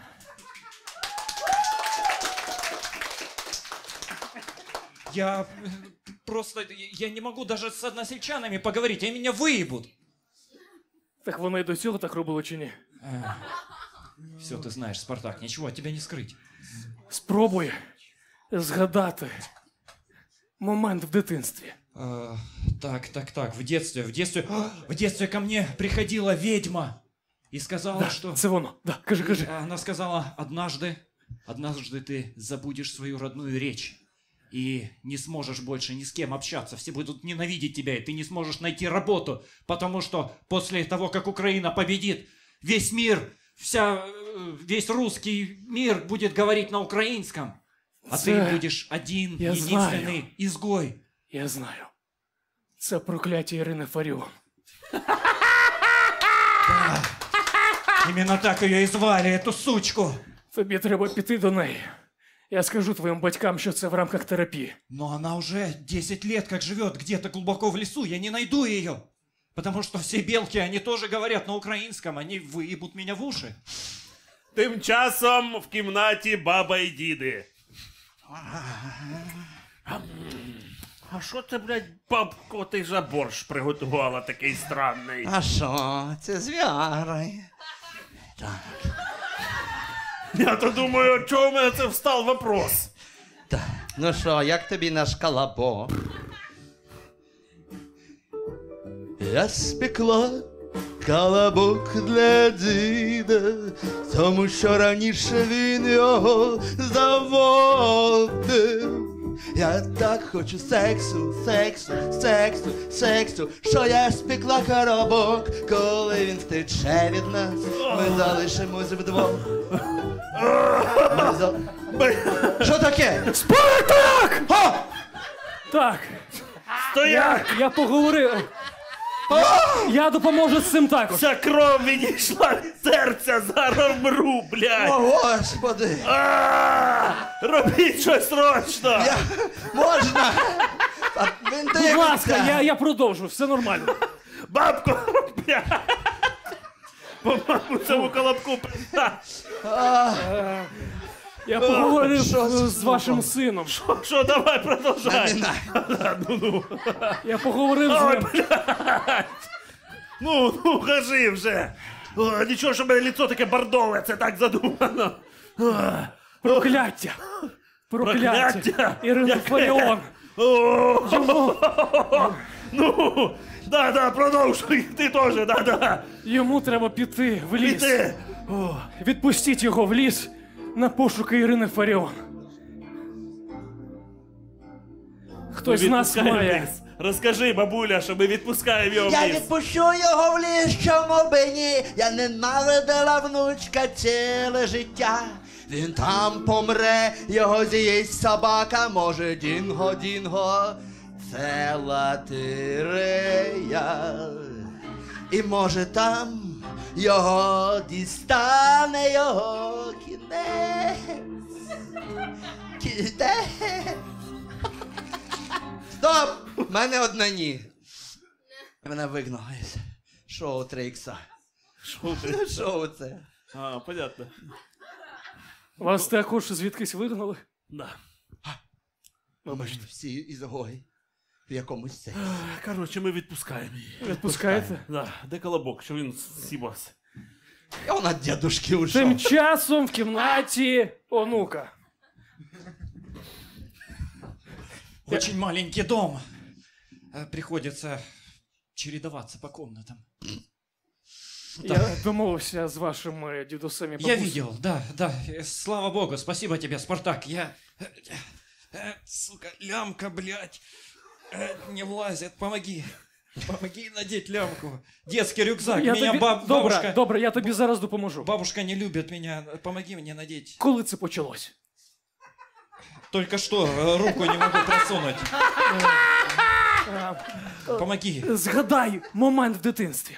Speaker 3: Я просто... Я не могу даже с односельчанами поговорить. Они меня выебут.
Speaker 4: Так вони й до цього так робили чи ні?
Speaker 3: Все, ты знаешь, Спартак, ничего от тебя не скрыть.
Speaker 4: Спробуй згадати момент в дитинстві.
Speaker 3: Так, в детстве ко мне приходила ведьма и сказала, что...
Speaker 4: Це воно. Да, кажи.
Speaker 3: Она сказала, однажды ты забудешь свою родную речь и не сможешь больше ни с кем общаться. Все будут ненавидеть тебя, и ты не сможешь найти работу, потому что после того, как Украина победит, весь мир, весь русский мир будет говорить на украинском, а
Speaker 4: Це
Speaker 3: ты будешь один,
Speaker 4: я
Speaker 3: единственный
Speaker 4: знаю.
Speaker 3: изгой.
Speaker 4: Я знаю. Це прокляття Ірини Фаріон.
Speaker 3: Именно так ее и звали, эту сучку.
Speaker 4: Тобі треба піти до неї. Я скажу твоїм батькам, що це в рамках терапії.
Speaker 3: Но она уже 10 лет как живет где-то глубоко в лесу, я не найду ее. Потому что все белки, они тоже говорят на украинском, они выебут меня в уши.
Speaker 2: Тим часом в кімнаті баба і діди. А що це, блядь, бабко, ти за борщ приготувала такий странний?
Speaker 1: А що? Це з Віагрою.
Speaker 2: Я то думаю, чого в мене це встав вопрос?
Speaker 1: Так. Ну що, як тобі наш колобок? Я спекла колобок для діда, тому що раніше він його заводив. Я так хочу сексу, сексу, сексу, сексу, що я спекла коробок, коли він втече від нас, ми залишимось вдвох. Що таке?
Speaker 4: Спартак! Так,
Speaker 2: Стояк!
Speaker 4: я поговорив. Я допоможу з цим також.
Speaker 2: Вся кров відійшла від серця, зараз мру,
Speaker 1: О,
Speaker 2: блядь!
Speaker 1: Господи!
Speaker 2: Робіть щось срочно!
Speaker 1: Можна? Та він
Speaker 4: Будь
Speaker 1: дивиться.
Speaker 4: ласка, я продовжу, все нормально.
Speaker 2: Бабко, блядь! По-моєму, цьому колобку
Speaker 4: Я поговорив
Speaker 1: що це
Speaker 4: з вашим сином.
Speaker 2: Що, давай, продовжай!
Speaker 1: Намінай.
Speaker 4: Я поговорив з ним.
Speaker 2: Ну, кажи вже! О, нічого, що в мене лицо таке бордове, це так задумано.
Speaker 4: Прокляття. Прокляття.
Speaker 2: Прокляття?
Speaker 4: Ірина
Speaker 2: Яке?
Speaker 4: Фаріон.
Speaker 2: О,
Speaker 4: Йому,
Speaker 2: ну, да, продовжуй, ти теж, да.
Speaker 4: йому треба піти в ліс.
Speaker 2: Іди.
Speaker 4: Відпустіть його в ліс на пошуки Ірини Фаріон. Хтось з нас
Speaker 2: Відпускаємо
Speaker 4: має.
Speaker 2: вниз. Розкажи, бабуля, що ми відпускаємо його
Speaker 1: Я
Speaker 2: вниз.
Speaker 1: відпущу його в ліс, чому би ні. Я ненавидела внучка ціле життя. Він там помре, його з'їсть собака, може Дінго, Дінго, це лотерея. І може там його дістане його кінець. Кінець. Стоп! В мене одна ні. Мене вигнали з шоу 3Х.
Speaker 2: Що ти?
Speaker 1: Шоу це.
Speaker 2: А, понятно.
Speaker 4: Вас також звідкись вигнали?
Speaker 2: Да.
Speaker 1: Вибачте, всі ізгої в якомусь сексі.
Speaker 2: Коротше, ми відпускаємо її.
Speaker 4: Відпускаєте?
Speaker 2: Да. Де колобок, що він сібався?
Speaker 1: І вона від дядушки ушов.
Speaker 4: Тим часом в кімнаті онука.
Speaker 3: Очень маленький дом. Приходится чередоваться по комнатам.
Speaker 4: Я домовився з вашим дідусем і
Speaker 3: Я
Speaker 4: бабусею.
Speaker 3: видел, да. Слава богу, спасибо тебе, Спартак. Сука, лямка, блядь, не влазит. Помоги. Помоги надеть лямку. Детский рюкзак.
Speaker 4: Я
Speaker 3: Меня
Speaker 4: тобі...
Speaker 3: бабушка...
Speaker 4: Добре, я тобі зараз допоможу.
Speaker 3: Бабушка не любит меня. Помоги мне надеть.
Speaker 4: Коли це почалось?
Speaker 3: Только что руку не могу просунуть. Помоги.
Speaker 4: Згадай момент в дитинстві.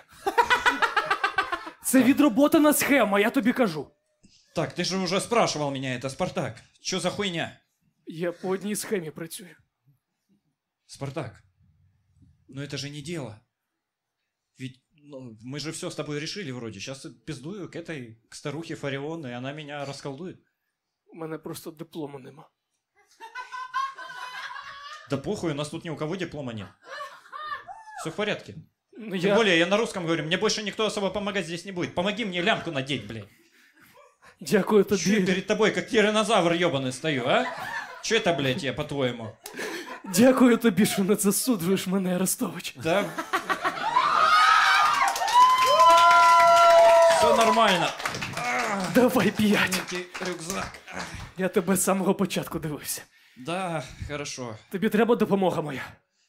Speaker 4: Це відроботана схема, я тобі кажу.
Speaker 3: Так, ты же уже спрашивал меня это, Спартак. Что за хуйня?
Speaker 4: Я по одній схемі працюю.
Speaker 3: Спартак, ну это же не дело. Ведь мы же все с тобой решили вроде. Сейчас пиздую к старухе Фарион, и она меня расколдует.
Speaker 4: У мене просто диплому нема.
Speaker 3: Да похуй, у нас тут ни у кого диплома нет. Все в порядке.
Speaker 4: Ну,
Speaker 3: Тем более, я на русском говорю, мне больше никто особо помогать здесь не будет. Помоги мне лямку надеть, блядь.
Speaker 4: Дякую
Speaker 3: Чё я
Speaker 4: тобі.
Speaker 3: перед тобой, как тиранозавр ебаный стою, а? Че это, блядь, я, по-твоему?
Speaker 4: Дякую тобі, що не засуджуєш мене, Арестович.
Speaker 3: Да? Все нормально.
Speaker 4: Давай 5.
Speaker 3: Маленький рюкзак.
Speaker 4: Я тебе з самого початку дивився.
Speaker 3: Да, хорошо.
Speaker 4: Тобі треба допомога моя.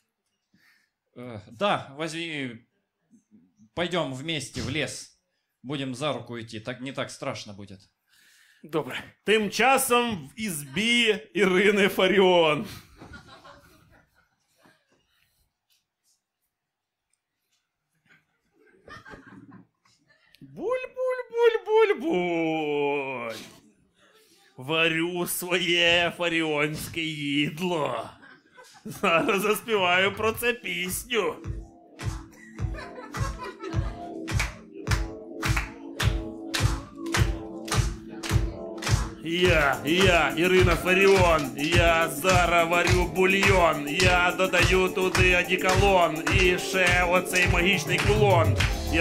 Speaker 3: Да, возьми. Пойдем вместе в лес. Будем за руку идти. Так не так страшно будет.
Speaker 4: Добре.
Speaker 2: Тим часом в ізбі Ірини Фаріон. Буль-буль-буль.
Speaker 6: Буль-буль-буль. Варю своє фаріонське їдло. Зараз заспіваю про це пісню. Я, Ірина Фаріон, я зараз варю бульйон, я додаю туди одеколон і ще оцей магічний кулон. Я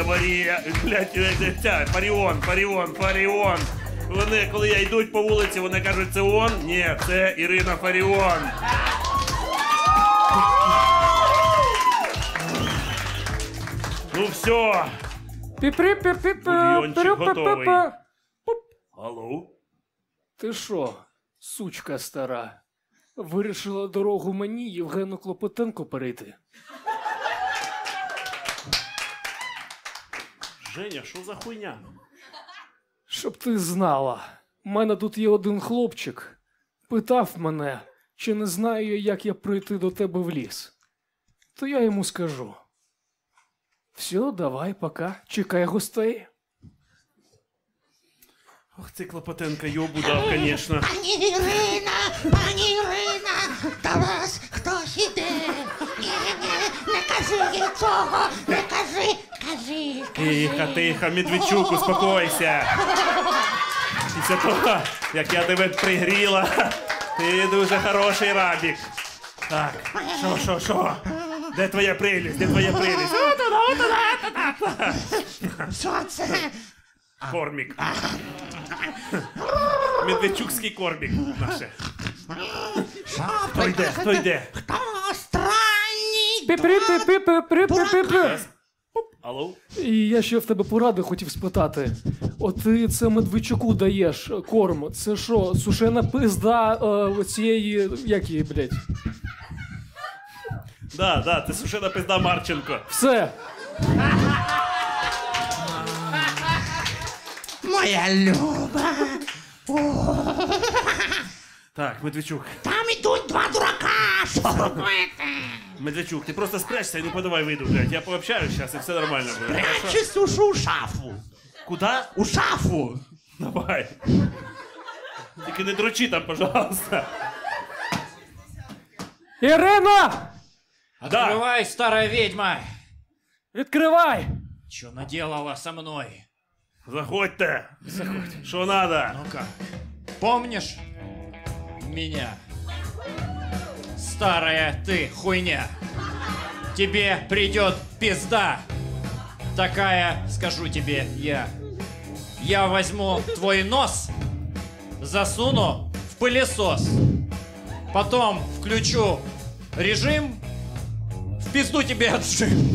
Speaker 6: Фаріон. Вони, коли я йдуть по вулиці, вони кажуть, це он? Ні, це Ірина Фаріон. Ну все, бульйончик готовий. Алло?
Speaker 4: Ти що, сучка стара, вирішила дорогу мені, Євгену Клопотенку, перейти?
Speaker 6: Женя, що за хуйня?
Speaker 4: Щоб ти знала, в мене тут є один хлопчик. Питав мене, чи не знаю, як я прийти до тебе в ліс. То я йому скажу. Все, давай, пока, чекай гостей.
Speaker 6: Ох, цей Клопотенко йобу дав, конечно.
Speaker 7: Пані Ірина, до вас хтось іде. Ні, не кажи їй цього, не кажи, кажи.
Speaker 6: Тихо, Медведчук, успокойся. Після того, як я тебе пригріла, ти дуже хороший рабік. Так, що? Де твоя прелість?
Speaker 7: Що це?
Speaker 6: Кормік. Медведчукський кормік наше. Хто йде?
Speaker 7: Хто странний?
Speaker 4: Пі-пі-пі-пі-пі-пі-пі-пі.
Speaker 6: Алло?
Speaker 4: І я ще в тебе поради хотів спитати. От ти це Медведчуку даєш корм. Це що, сушена пизда оцієї, як її, блядь?
Speaker 6: Да, це сушена пизда Марченко.
Speaker 4: Все.
Speaker 7: Моя Люба.
Speaker 6: Так, Медведчук.
Speaker 7: Там ідуть два дурака. Що робити?
Speaker 6: Медведчук, ти просто спрячься і не подавай виду, блядь. Я пообщаюсь зараз і все нормально буде.
Speaker 7: Прячусь у шафу.
Speaker 6: Куда?
Speaker 7: У шафу.
Speaker 6: Давай. Тільки не дрочи там, пожалуйста.
Speaker 4: Ірина!
Speaker 3: Открывай, старая ведьма!
Speaker 4: Відкривай!
Speaker 3: Что наделала со мной?
Speaker 6: Заходьте. Що надо?
Speaker 3: Ну-ка. Помнишь меня? Старая ты хуйня. Тебе придет пизда. Такая, скажу тебе я. Я возьму твой нос, засуну в пылесос. Потом включу режим, в пизду тебе отжим.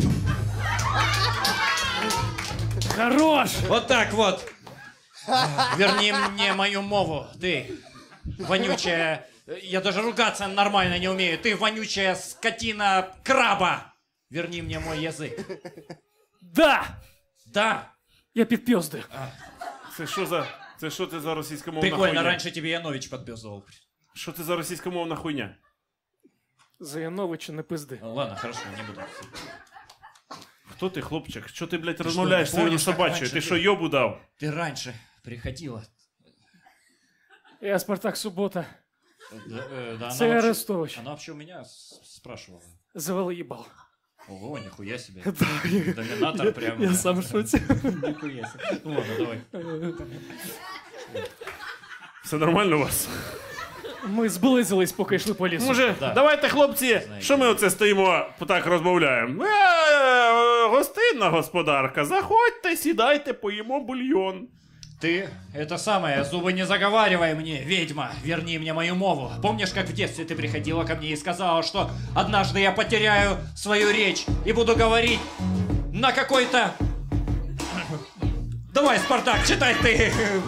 Speaker 4: Хорош!
Speaker 3: Вот так вот. Верни мне мою мову, ты вонючая. Я даже ругаться нормально не умею. Ты вонючая скотина краба. Верни мне мой язык.
Speaker 4: Да!
Speaker 3: Да.
Speaker 4: Я підпьоздив.
Speaker 6: Це що ти за російськомовна
Speaker 3: Прикольно,
Speaker 6: хуйня?
Speaker 3: раньше тебе Янович подпёздывал.
Speaker 6: Що це за російськомовна хуйня?
Speaker 4: За Яновича не пизди.
Speaker 3: Ну, ладно, хорошо, не буду.
Speaker 6: Хто ти, хлопчик? Що ти, блядь, розмовляєш з
Speaker 3: помниш,
Speaker 6: своєю
Speaker 3: як
Speaker 6: собачою?
Speaker 3: раніше
Speaker 6: Ти
Speaker 3: ти-
Speaker 6: що, йобу дав?
Speaker 3: Ты раньше приходила.
Speaker 4: Я Спартак Субота.
Speaker 3: Да,
Speaker 4: Це
Speaker 3: вообще-
Speaker 4: Арестович.
Speaker 3: Она вообще у меня спрашивала.
Speaker 4: Завели їбал.
Speaker 3: Ого, нихуя себе.
Speaker 4: Да,
Speaker 3: Доминатор прям.
Speaker 4: я
Speaker 3: да.
Speaker 4: сам в шоці.
Speaker 3: Нихуя себе. Ну ладно, давай.
Speaker 6: Все нормально у вас?
Speaker 4: Ми зблизились, поки йшли по лісу.
Speaker 6: Може,
Speaker 3: Да.
Speaker 6: давайте, хлопці, що ми оце стоїмо, так розмовляємо? Гостинна господарка, заходьте, сідайте, поїмо бульйон.
Speaker 3: Ты, это самое, зубы не заговаривай мне, ведьма, верни мне мою мову. Помнишь, как в детстве ты приходила ко мне и сказала, что однажды я потеряю свою речь и буду говорить на какой-то... Давай, Спартак, читай ты.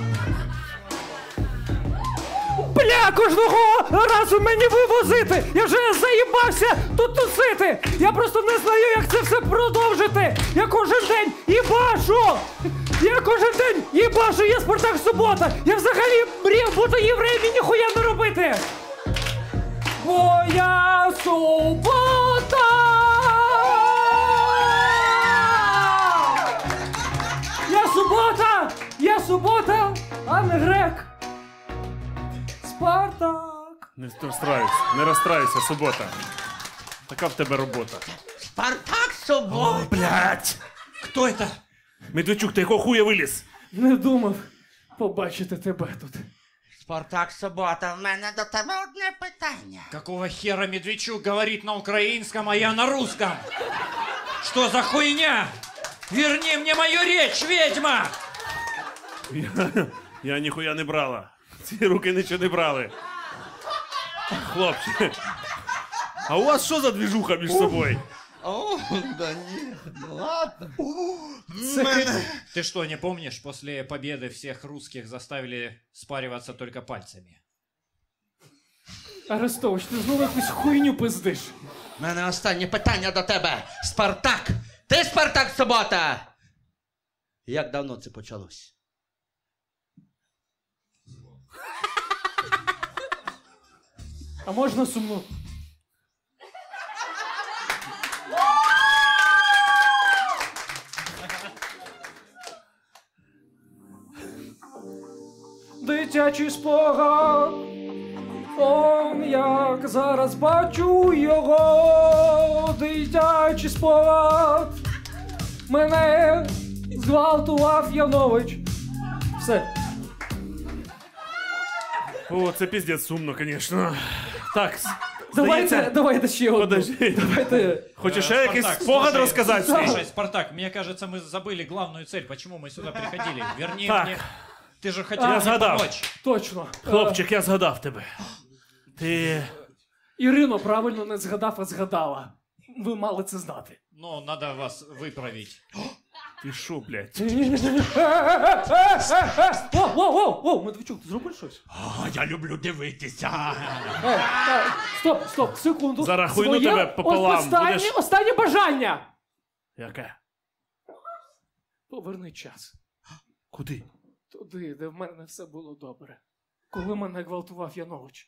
Speaker 4: Бля, кожного разу мені вивозити! Я вже заїбався тут тусити! Я просто не знаю, як це все продовжити! Я кожен день їбашу! Я кожен день їбашу! Я Спартак Субота! Я взагалі мріяв бути євреєм і ніхуя не робити! Моя субота! Я субота! Я субота, а не грек. Спартак.
Speaker 2: Не розстраюйся, субота. Така в тебе робота.
Speaker 7: Спартак субота.
Speaker 6: Блять!
Speaker 3: Кто это?
Speaker 2: Медведчук, ти якого хуя виліз?
Speaker 4: Не думав побачити тебе тут.
Speaker 7: Спартак субота, в мене до тебе одне питання.
Speaker 3: Какого хера Медведчук говорит на украинском, а я на русском? Что за хуйня? Верни мне мою речь, ведьма!
Speaker 2: Я ніхуя не брала. Ці руки нічого не брали. Хлопці. А у вас що за двіжуха між собою?
Speaker 1: О, да ні, ну ладно.
Speaker 3: Ты что, не помнишь, после победы всех русских заставили спариваться только пальцами?
Speaker 4: Арестович, ти знову якусь хуйню пиздиш.
Speaker 7: В мене останнє питання до тебе. Спартак! Ти Спартак субота! Як давно це почалось?
Speaker 4: А можна сумну? Дитячий спогад, он як зараз бачу його, дитячий спогад, мене зґвалтував Янович. Все.
Speaker 2: О, це піздець сумно, звісно. Так, здається...
Speaker 4: Давайте ще одну.
Speaker 2: Подожди.
Speaker 4: Давайте.
Speaker 2: Хочеш ще
Speaker 3: Спартак,
Speaker 2: якийсь спогад
Speaker 3: слушай,
Speaker 2: розказати? свій?
Speaker 3: Слушай, Спартак, мне кажется, мы забыли главную цель, почему мы сюда приходили. Верни
Speaker 2: Так.
Speaker 3: мне... Ты же хотел
Speaker 2: Я
Speaker 3: мне
Speaker 2: згадав.
Speaker 3: помочь.
Speaker 4: Точно.
Speaker 2: Хлопчик, я згадав тебе. Ти...
Speaker 4: Ірино правильно не згадав, а згадала. Ви мали це знати.
Speaker 3: Ну, надо вас выправить.
Speaker 2: Ти шо, блядь?
Speaker 4: Воу, Медведчук, ти зробиш щось?
Speaker 6: Я люблю дивитися.
Speaker 4: Стоп, секунду.
Speaker 2: Зараз хуйну
Speaker 4: Своє
Speaker 2: тебе пополам, будеш-
Speaker 4: Останнє бажання.
Speaker 2: Яке?
Speaker 4: Поверни час.
Speaker 2: Куди?
Speaker 4: Туди, де в мене все було добре. Коли мене гвалтував Янович.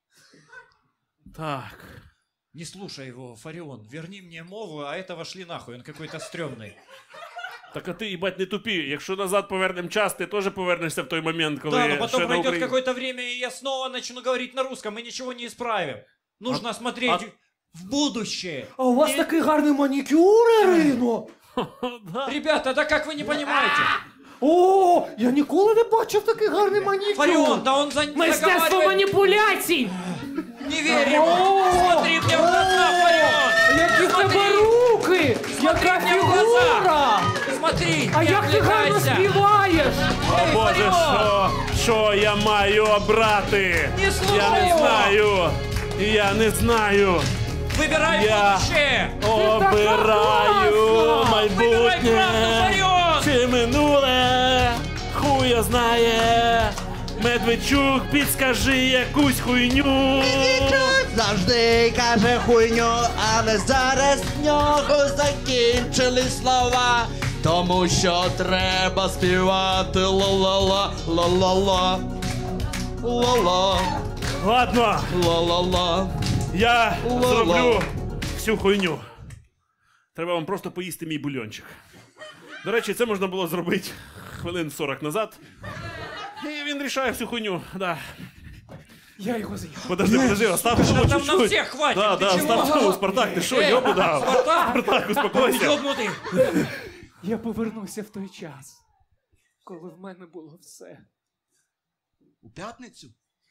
Speaker 2: Так.
Speaker 3: Не слушай его, Фарион. Верни мне мову, а этого шли нахуй, он какой-то стрёмный.
Speaker 2: Так а ти, їбать, не тупі. Якщо назад повернемо час, ти теж повернешся в той момент, коли
Speaker 3: Да, но
Speaker 2: ще
Speaker 3: потом
Speaker 2: на
Speaker 3: пройдет
Speaker 2: Україні.
Speaker 3: какое-то время, и я снова начну говорить на русском, и ничего не исправим. Нужно смотреть в будущее.
Speaker 4: А у вас такий гарний манікюр, Ірино!
Speaker 3: Ребята, да как вы не понимаете?
Speaker 4: О, я ніколи не бачив такий гарний манікюр!
Speaker 3: Фарион, да он
Speaker 4: Мистецтво
Speaker 3: заговаривает...
Speaker 4: маніпуляцій!
Speaker 3: Не верь ему! Смотри мне в глаза, Фарион!
Speaker 4: Які в тебе руки! Яка
Speaker 3: мне в глаза!
Speaker 4: фігура!
Speaker 3: Смотри,
Speaker 4: А
Speaker 3: не
Speaker 4: як ти гарно
Speaker 3: отвлекайся!
Speaker 4: співаєш!
Speaker 2: О Боже, що я маю обрати?
Speaker 3: Не слухай
Speaker 2: Я не
Speaker 3: його!
Speaker 2: знаю. Я не знаю.
Speaker 3: Выбирай
Speaker 2: Я-
Speaker 3: будущее!
Speaker 2: Обираю
Speaker 3: Выбирай
Speaker 2: майбутнє.
Speaker 3: правду, Фарион!
Speaker 2: Чи минуле? Хуя знає. Медведчук, підскажи якусь хуйню.
Speaker 7: Завжди каже хуйню, але зараз в нього закінчились слова. Тому що треба співати ла-ла-ла, ла-ла-ла, ла-ла,
Speaker 2: Ладно,
Speaker 7: ла-ла-ла.
Speaker 2: я
Speaker 7: Ла-ла.
Speaker 2: зроблю всю хуйню. Треба вам просто поїсти мій бульончик. До речі, це можна було зробити хвилин 40 назад. І він рішає всю хуйню. Да.
Speaker 4: Я його з'їв.
Speaker 2: Подожди, остав тому
Speaker 3: Там
Speaker 2: чуть-чуть.
Speaker 3: на всех хватит,
Speaker 2: Да,
Speaker 3: ты чего?
Speaker 2: остав тому, Спартак, ти що, йобу дав? Спартак, успокойся.
Speaker 3: Ёбнутый!
Speaker 4: Я повернуся в той час, коли в мене було все.
Speaker 7: У п'ятницю?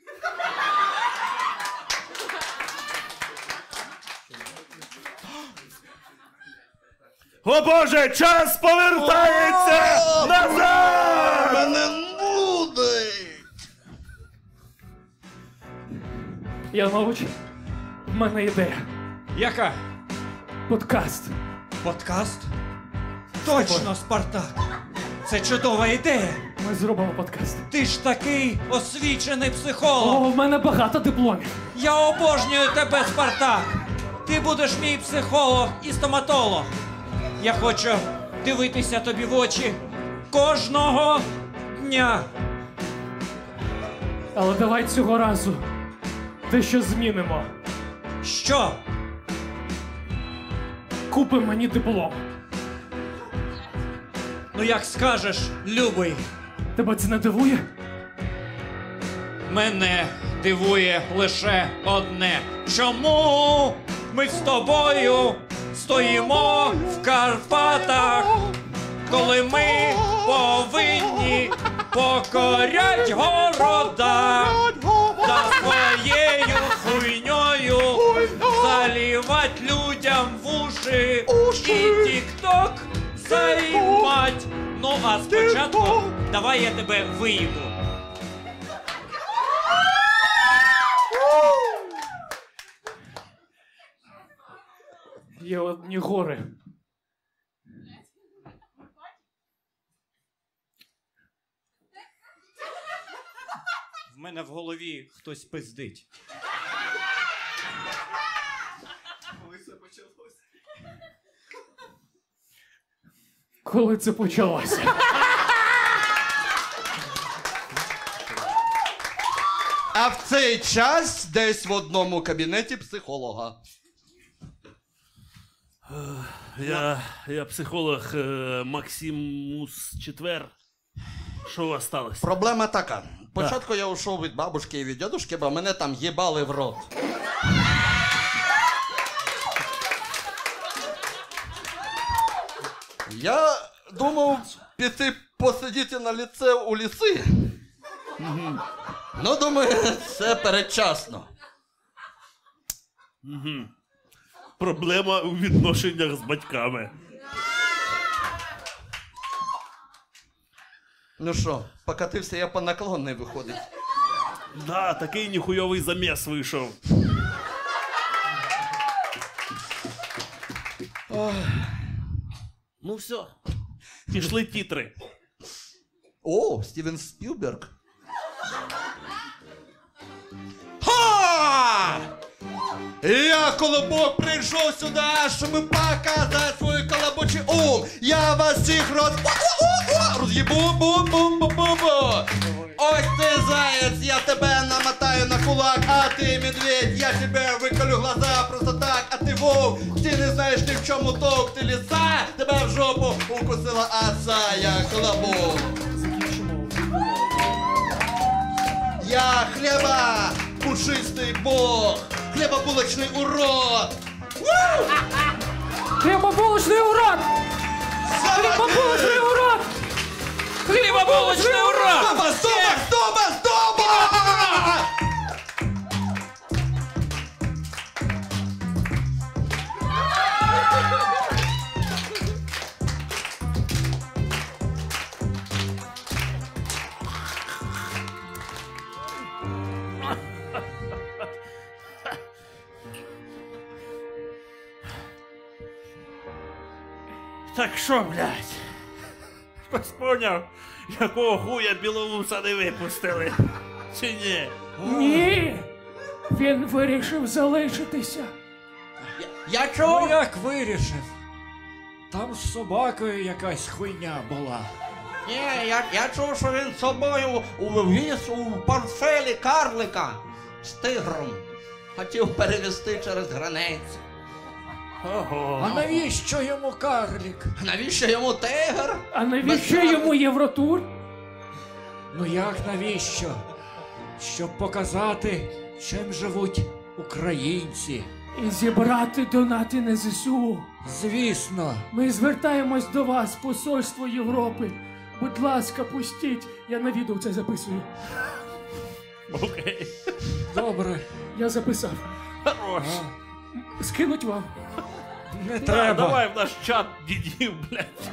Speaker 2: О Боже, час повертається назад!
Speaker 7: Мене нудить!
Speaker 4: Янович, в мене ідея.
Speaker 3: Яка?
Speaker 4: Подкаст.
Speaker 3: Подкаст? Точно, Спартак! Це чудова ідея!
Speaker 4: Ми зробимо подкаст.
Speaker 3: Ти ж такий освічений
Speaker 4: О,
Speaker 3: психолог!
Speaker 4: в мене багато дипломів.
Speaker 3: Я обожнюю тебе, Спартак! Ти будеш мій психолог і стоматолог! Я хочу дивитися тобі в очі кожного дня!
Speaker 4: Але давай цього разу дещо змінимо.
Speaker 3: Що?
Speaker 4: Купи мені диплом.
Speaker 3: Ну як скажеш, любий!
Speaker 4: Тебе це не дивує?
Speaker 3: Мене дивує лише одне. Чому ми з тобою стоїмо в Карпатах, коли ми повинні покорять города, та своєю хуйньою залівать людям в уші і тік-ток займать. Ну а спочатку давай я тебе виїбу.
Speaker 4: Є одні гори.
Speaker 3: В мене в голові хтось пиздить.
Speaker 4: Коли це почалося?
Speaker 1: А в цей час десь в одному кабінеті психолога.
Speaker 6: Я психолог Максимус Четвер. Що у вас сталося?
Speaker 1: Проблема така. Спочатку я ушов від бабушки і від дядушки, бо мене там їбали в рот. Я думав піти посидіти на ліце у ліси. Ну, думаю, це передчасно.
Speaker 6: Проблема у відношеннях з батьками.
Speaker 1: Ну що, покатився я по наклонній, виходить.
Speaker 6: Да, такий ніхуйовий заміс вийшов. Ну все, пішли тітри.
Speaker 1: О, Стівен Спілберг. Ха! Я, Колобок, прийшов сюди, щоб показати свій колобочий ум. Я вас всіх роз'їбу, бум-бум-бум-бум-бум. Ось ти, заяць, я тебе намотаю на кулак, а ти, медведь, я тебе виколю глаза просто так, а ти вовк, ти не знаєш ні в чому толк, ти ліса, тебе в жопу укусила оса, я Колобок. Я хліба, пушистий бог, хлібобулочний урод.
Speaker 4: Хлібобулочний урод! Хлібобулочний урод!
Speaker 3: Хлібобулочний урод!
Speaker 1: Стоба, стоба, стоба, стоба!
Speaker 6: Так що, блядь? Хтось поняв, якого хуя Білоуса не випустили? Чи ні?
Speaker 4: Ні! Він вирішив залишитися.
Speaker 7: Я
Speaker 3: Ну
Speaker 7: чув?
Speaker 3: як вирішив? Там з собакою якась хуйня була.
Speaker 7: Ні, я чув, що він з собою увіз у портфелі карлика з тигром. Хотів перевезти через границю.
Speaker 6: Ого.
Speaker 3: А навіщо йому карлік?
Speaker 7: Навіщо йому тигр?
Speaker 4: А навіщо йому Євротур?
Speaker 3: Ну як навіщо? Щоб показати, чим живуть українці.
Speaker 4: І зібрати донати на ЗСУ.
Speaker 3: Звісно.
Speaker 4: Ми звертаємось до вас, Посольство Європи. Будь ласка, пустіть. Я на відео це записую.
Speaker 6: Окей.
Speaker 3: Добре.
Speaker 4: Я записав.
Speaker 6: Хорош.
Speaker 4: Скинуть вам.
Speaker 3: Не
Speaker 6: Да,
Speaker 3: треба.
Speaker 6: давай в наш чат дідів, блядь.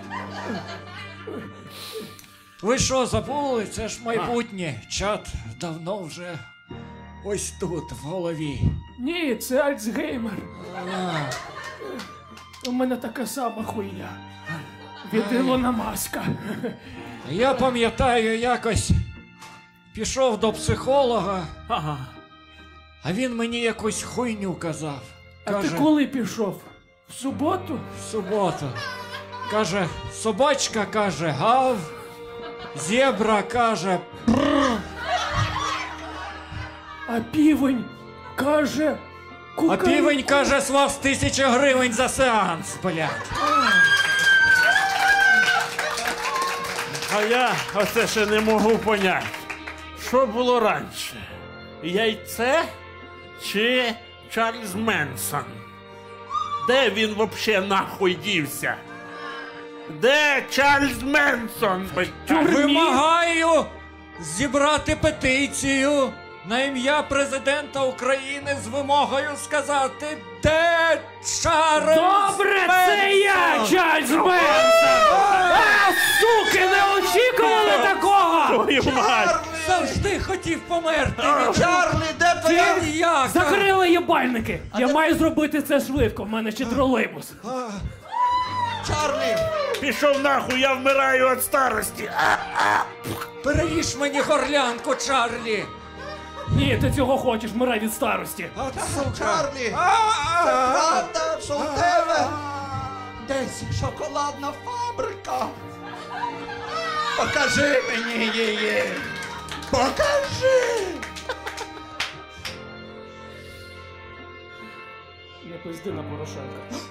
Speaker 3: Ви що, забули? Це ж майбутнє. Чат давно вже ось тут, в голові.
Speaker 4: Ні, це Альцгеймер.
Speaker 3: А,
Speaker 4: У мене така сама хуйня. Від Ілона Маска.
Speaker 3: я пам'ятаю, якось пішов до психолога,
Speaker 6: Ага.
Speaker 3: а він мені якусь хуйню казав.
Speaker 4: А
Speaker 3: Каже,
Speaker 4: ти коли пішов? В суботу?
Speaker 3: в суботу. Каже, собачка каже гав, зебра каже
Speaker 4: А півень каже...
Speaker 3: а
Speaker 4: кукаріку.
Speaker 3: півень каже, з вас 1000 гривень за сеанс, блядь.
Speaker 6: А я оце ще не можу поняти, що було раніше? Яйце чи Чарльз Менсон? Де він вообще нахуй дівся? Де Чарльз Менсон?
Speaker 3: Вимагаю зібрати петицію на ім'я президента України з вимогою сказати, де Чарльз
Speaker 4: Добре, це я, Чарльз Менсон! А, суки, не очікували такого!
Speaker 6: Твою мать!
Speaker 3: Завжди хотів померти.
Speaker 7: Чарлі, де твоя...
Speaker 3: Як?
Speaker 4: Закрили їбальники! Я маю зробити це швидко, в мене ще тролейбус.
Speaker 7: Чарлі!
Speaker 6: Пішов нахуй, я вмираю від старості.
Speaker 3: Переріж мені горлянку, Чарлі.
Speaker 4: Ні, ти цього хочеш, вмирай від старості.
Speaker 7: Чарлі! Це правда, що в тебе десь шоколадна фабрика. Покажи мені її! Покажи!
Speaker 4: Я пизди на Порошенка.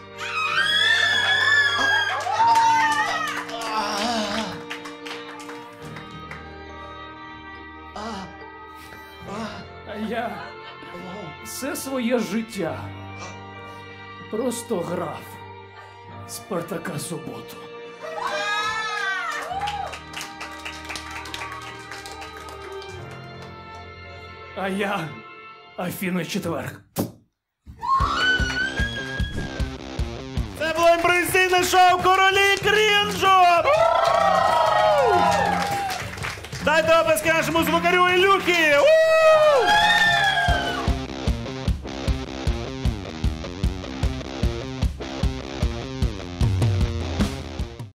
Speaker 4: А я все своє життя просто грав Спартака Суботу. А я Афіна Четверг.
Speaker 6: Це було імпровізаційне шоу «Королі крінжу». Дайте оплески нашому звукарю Ілюхі!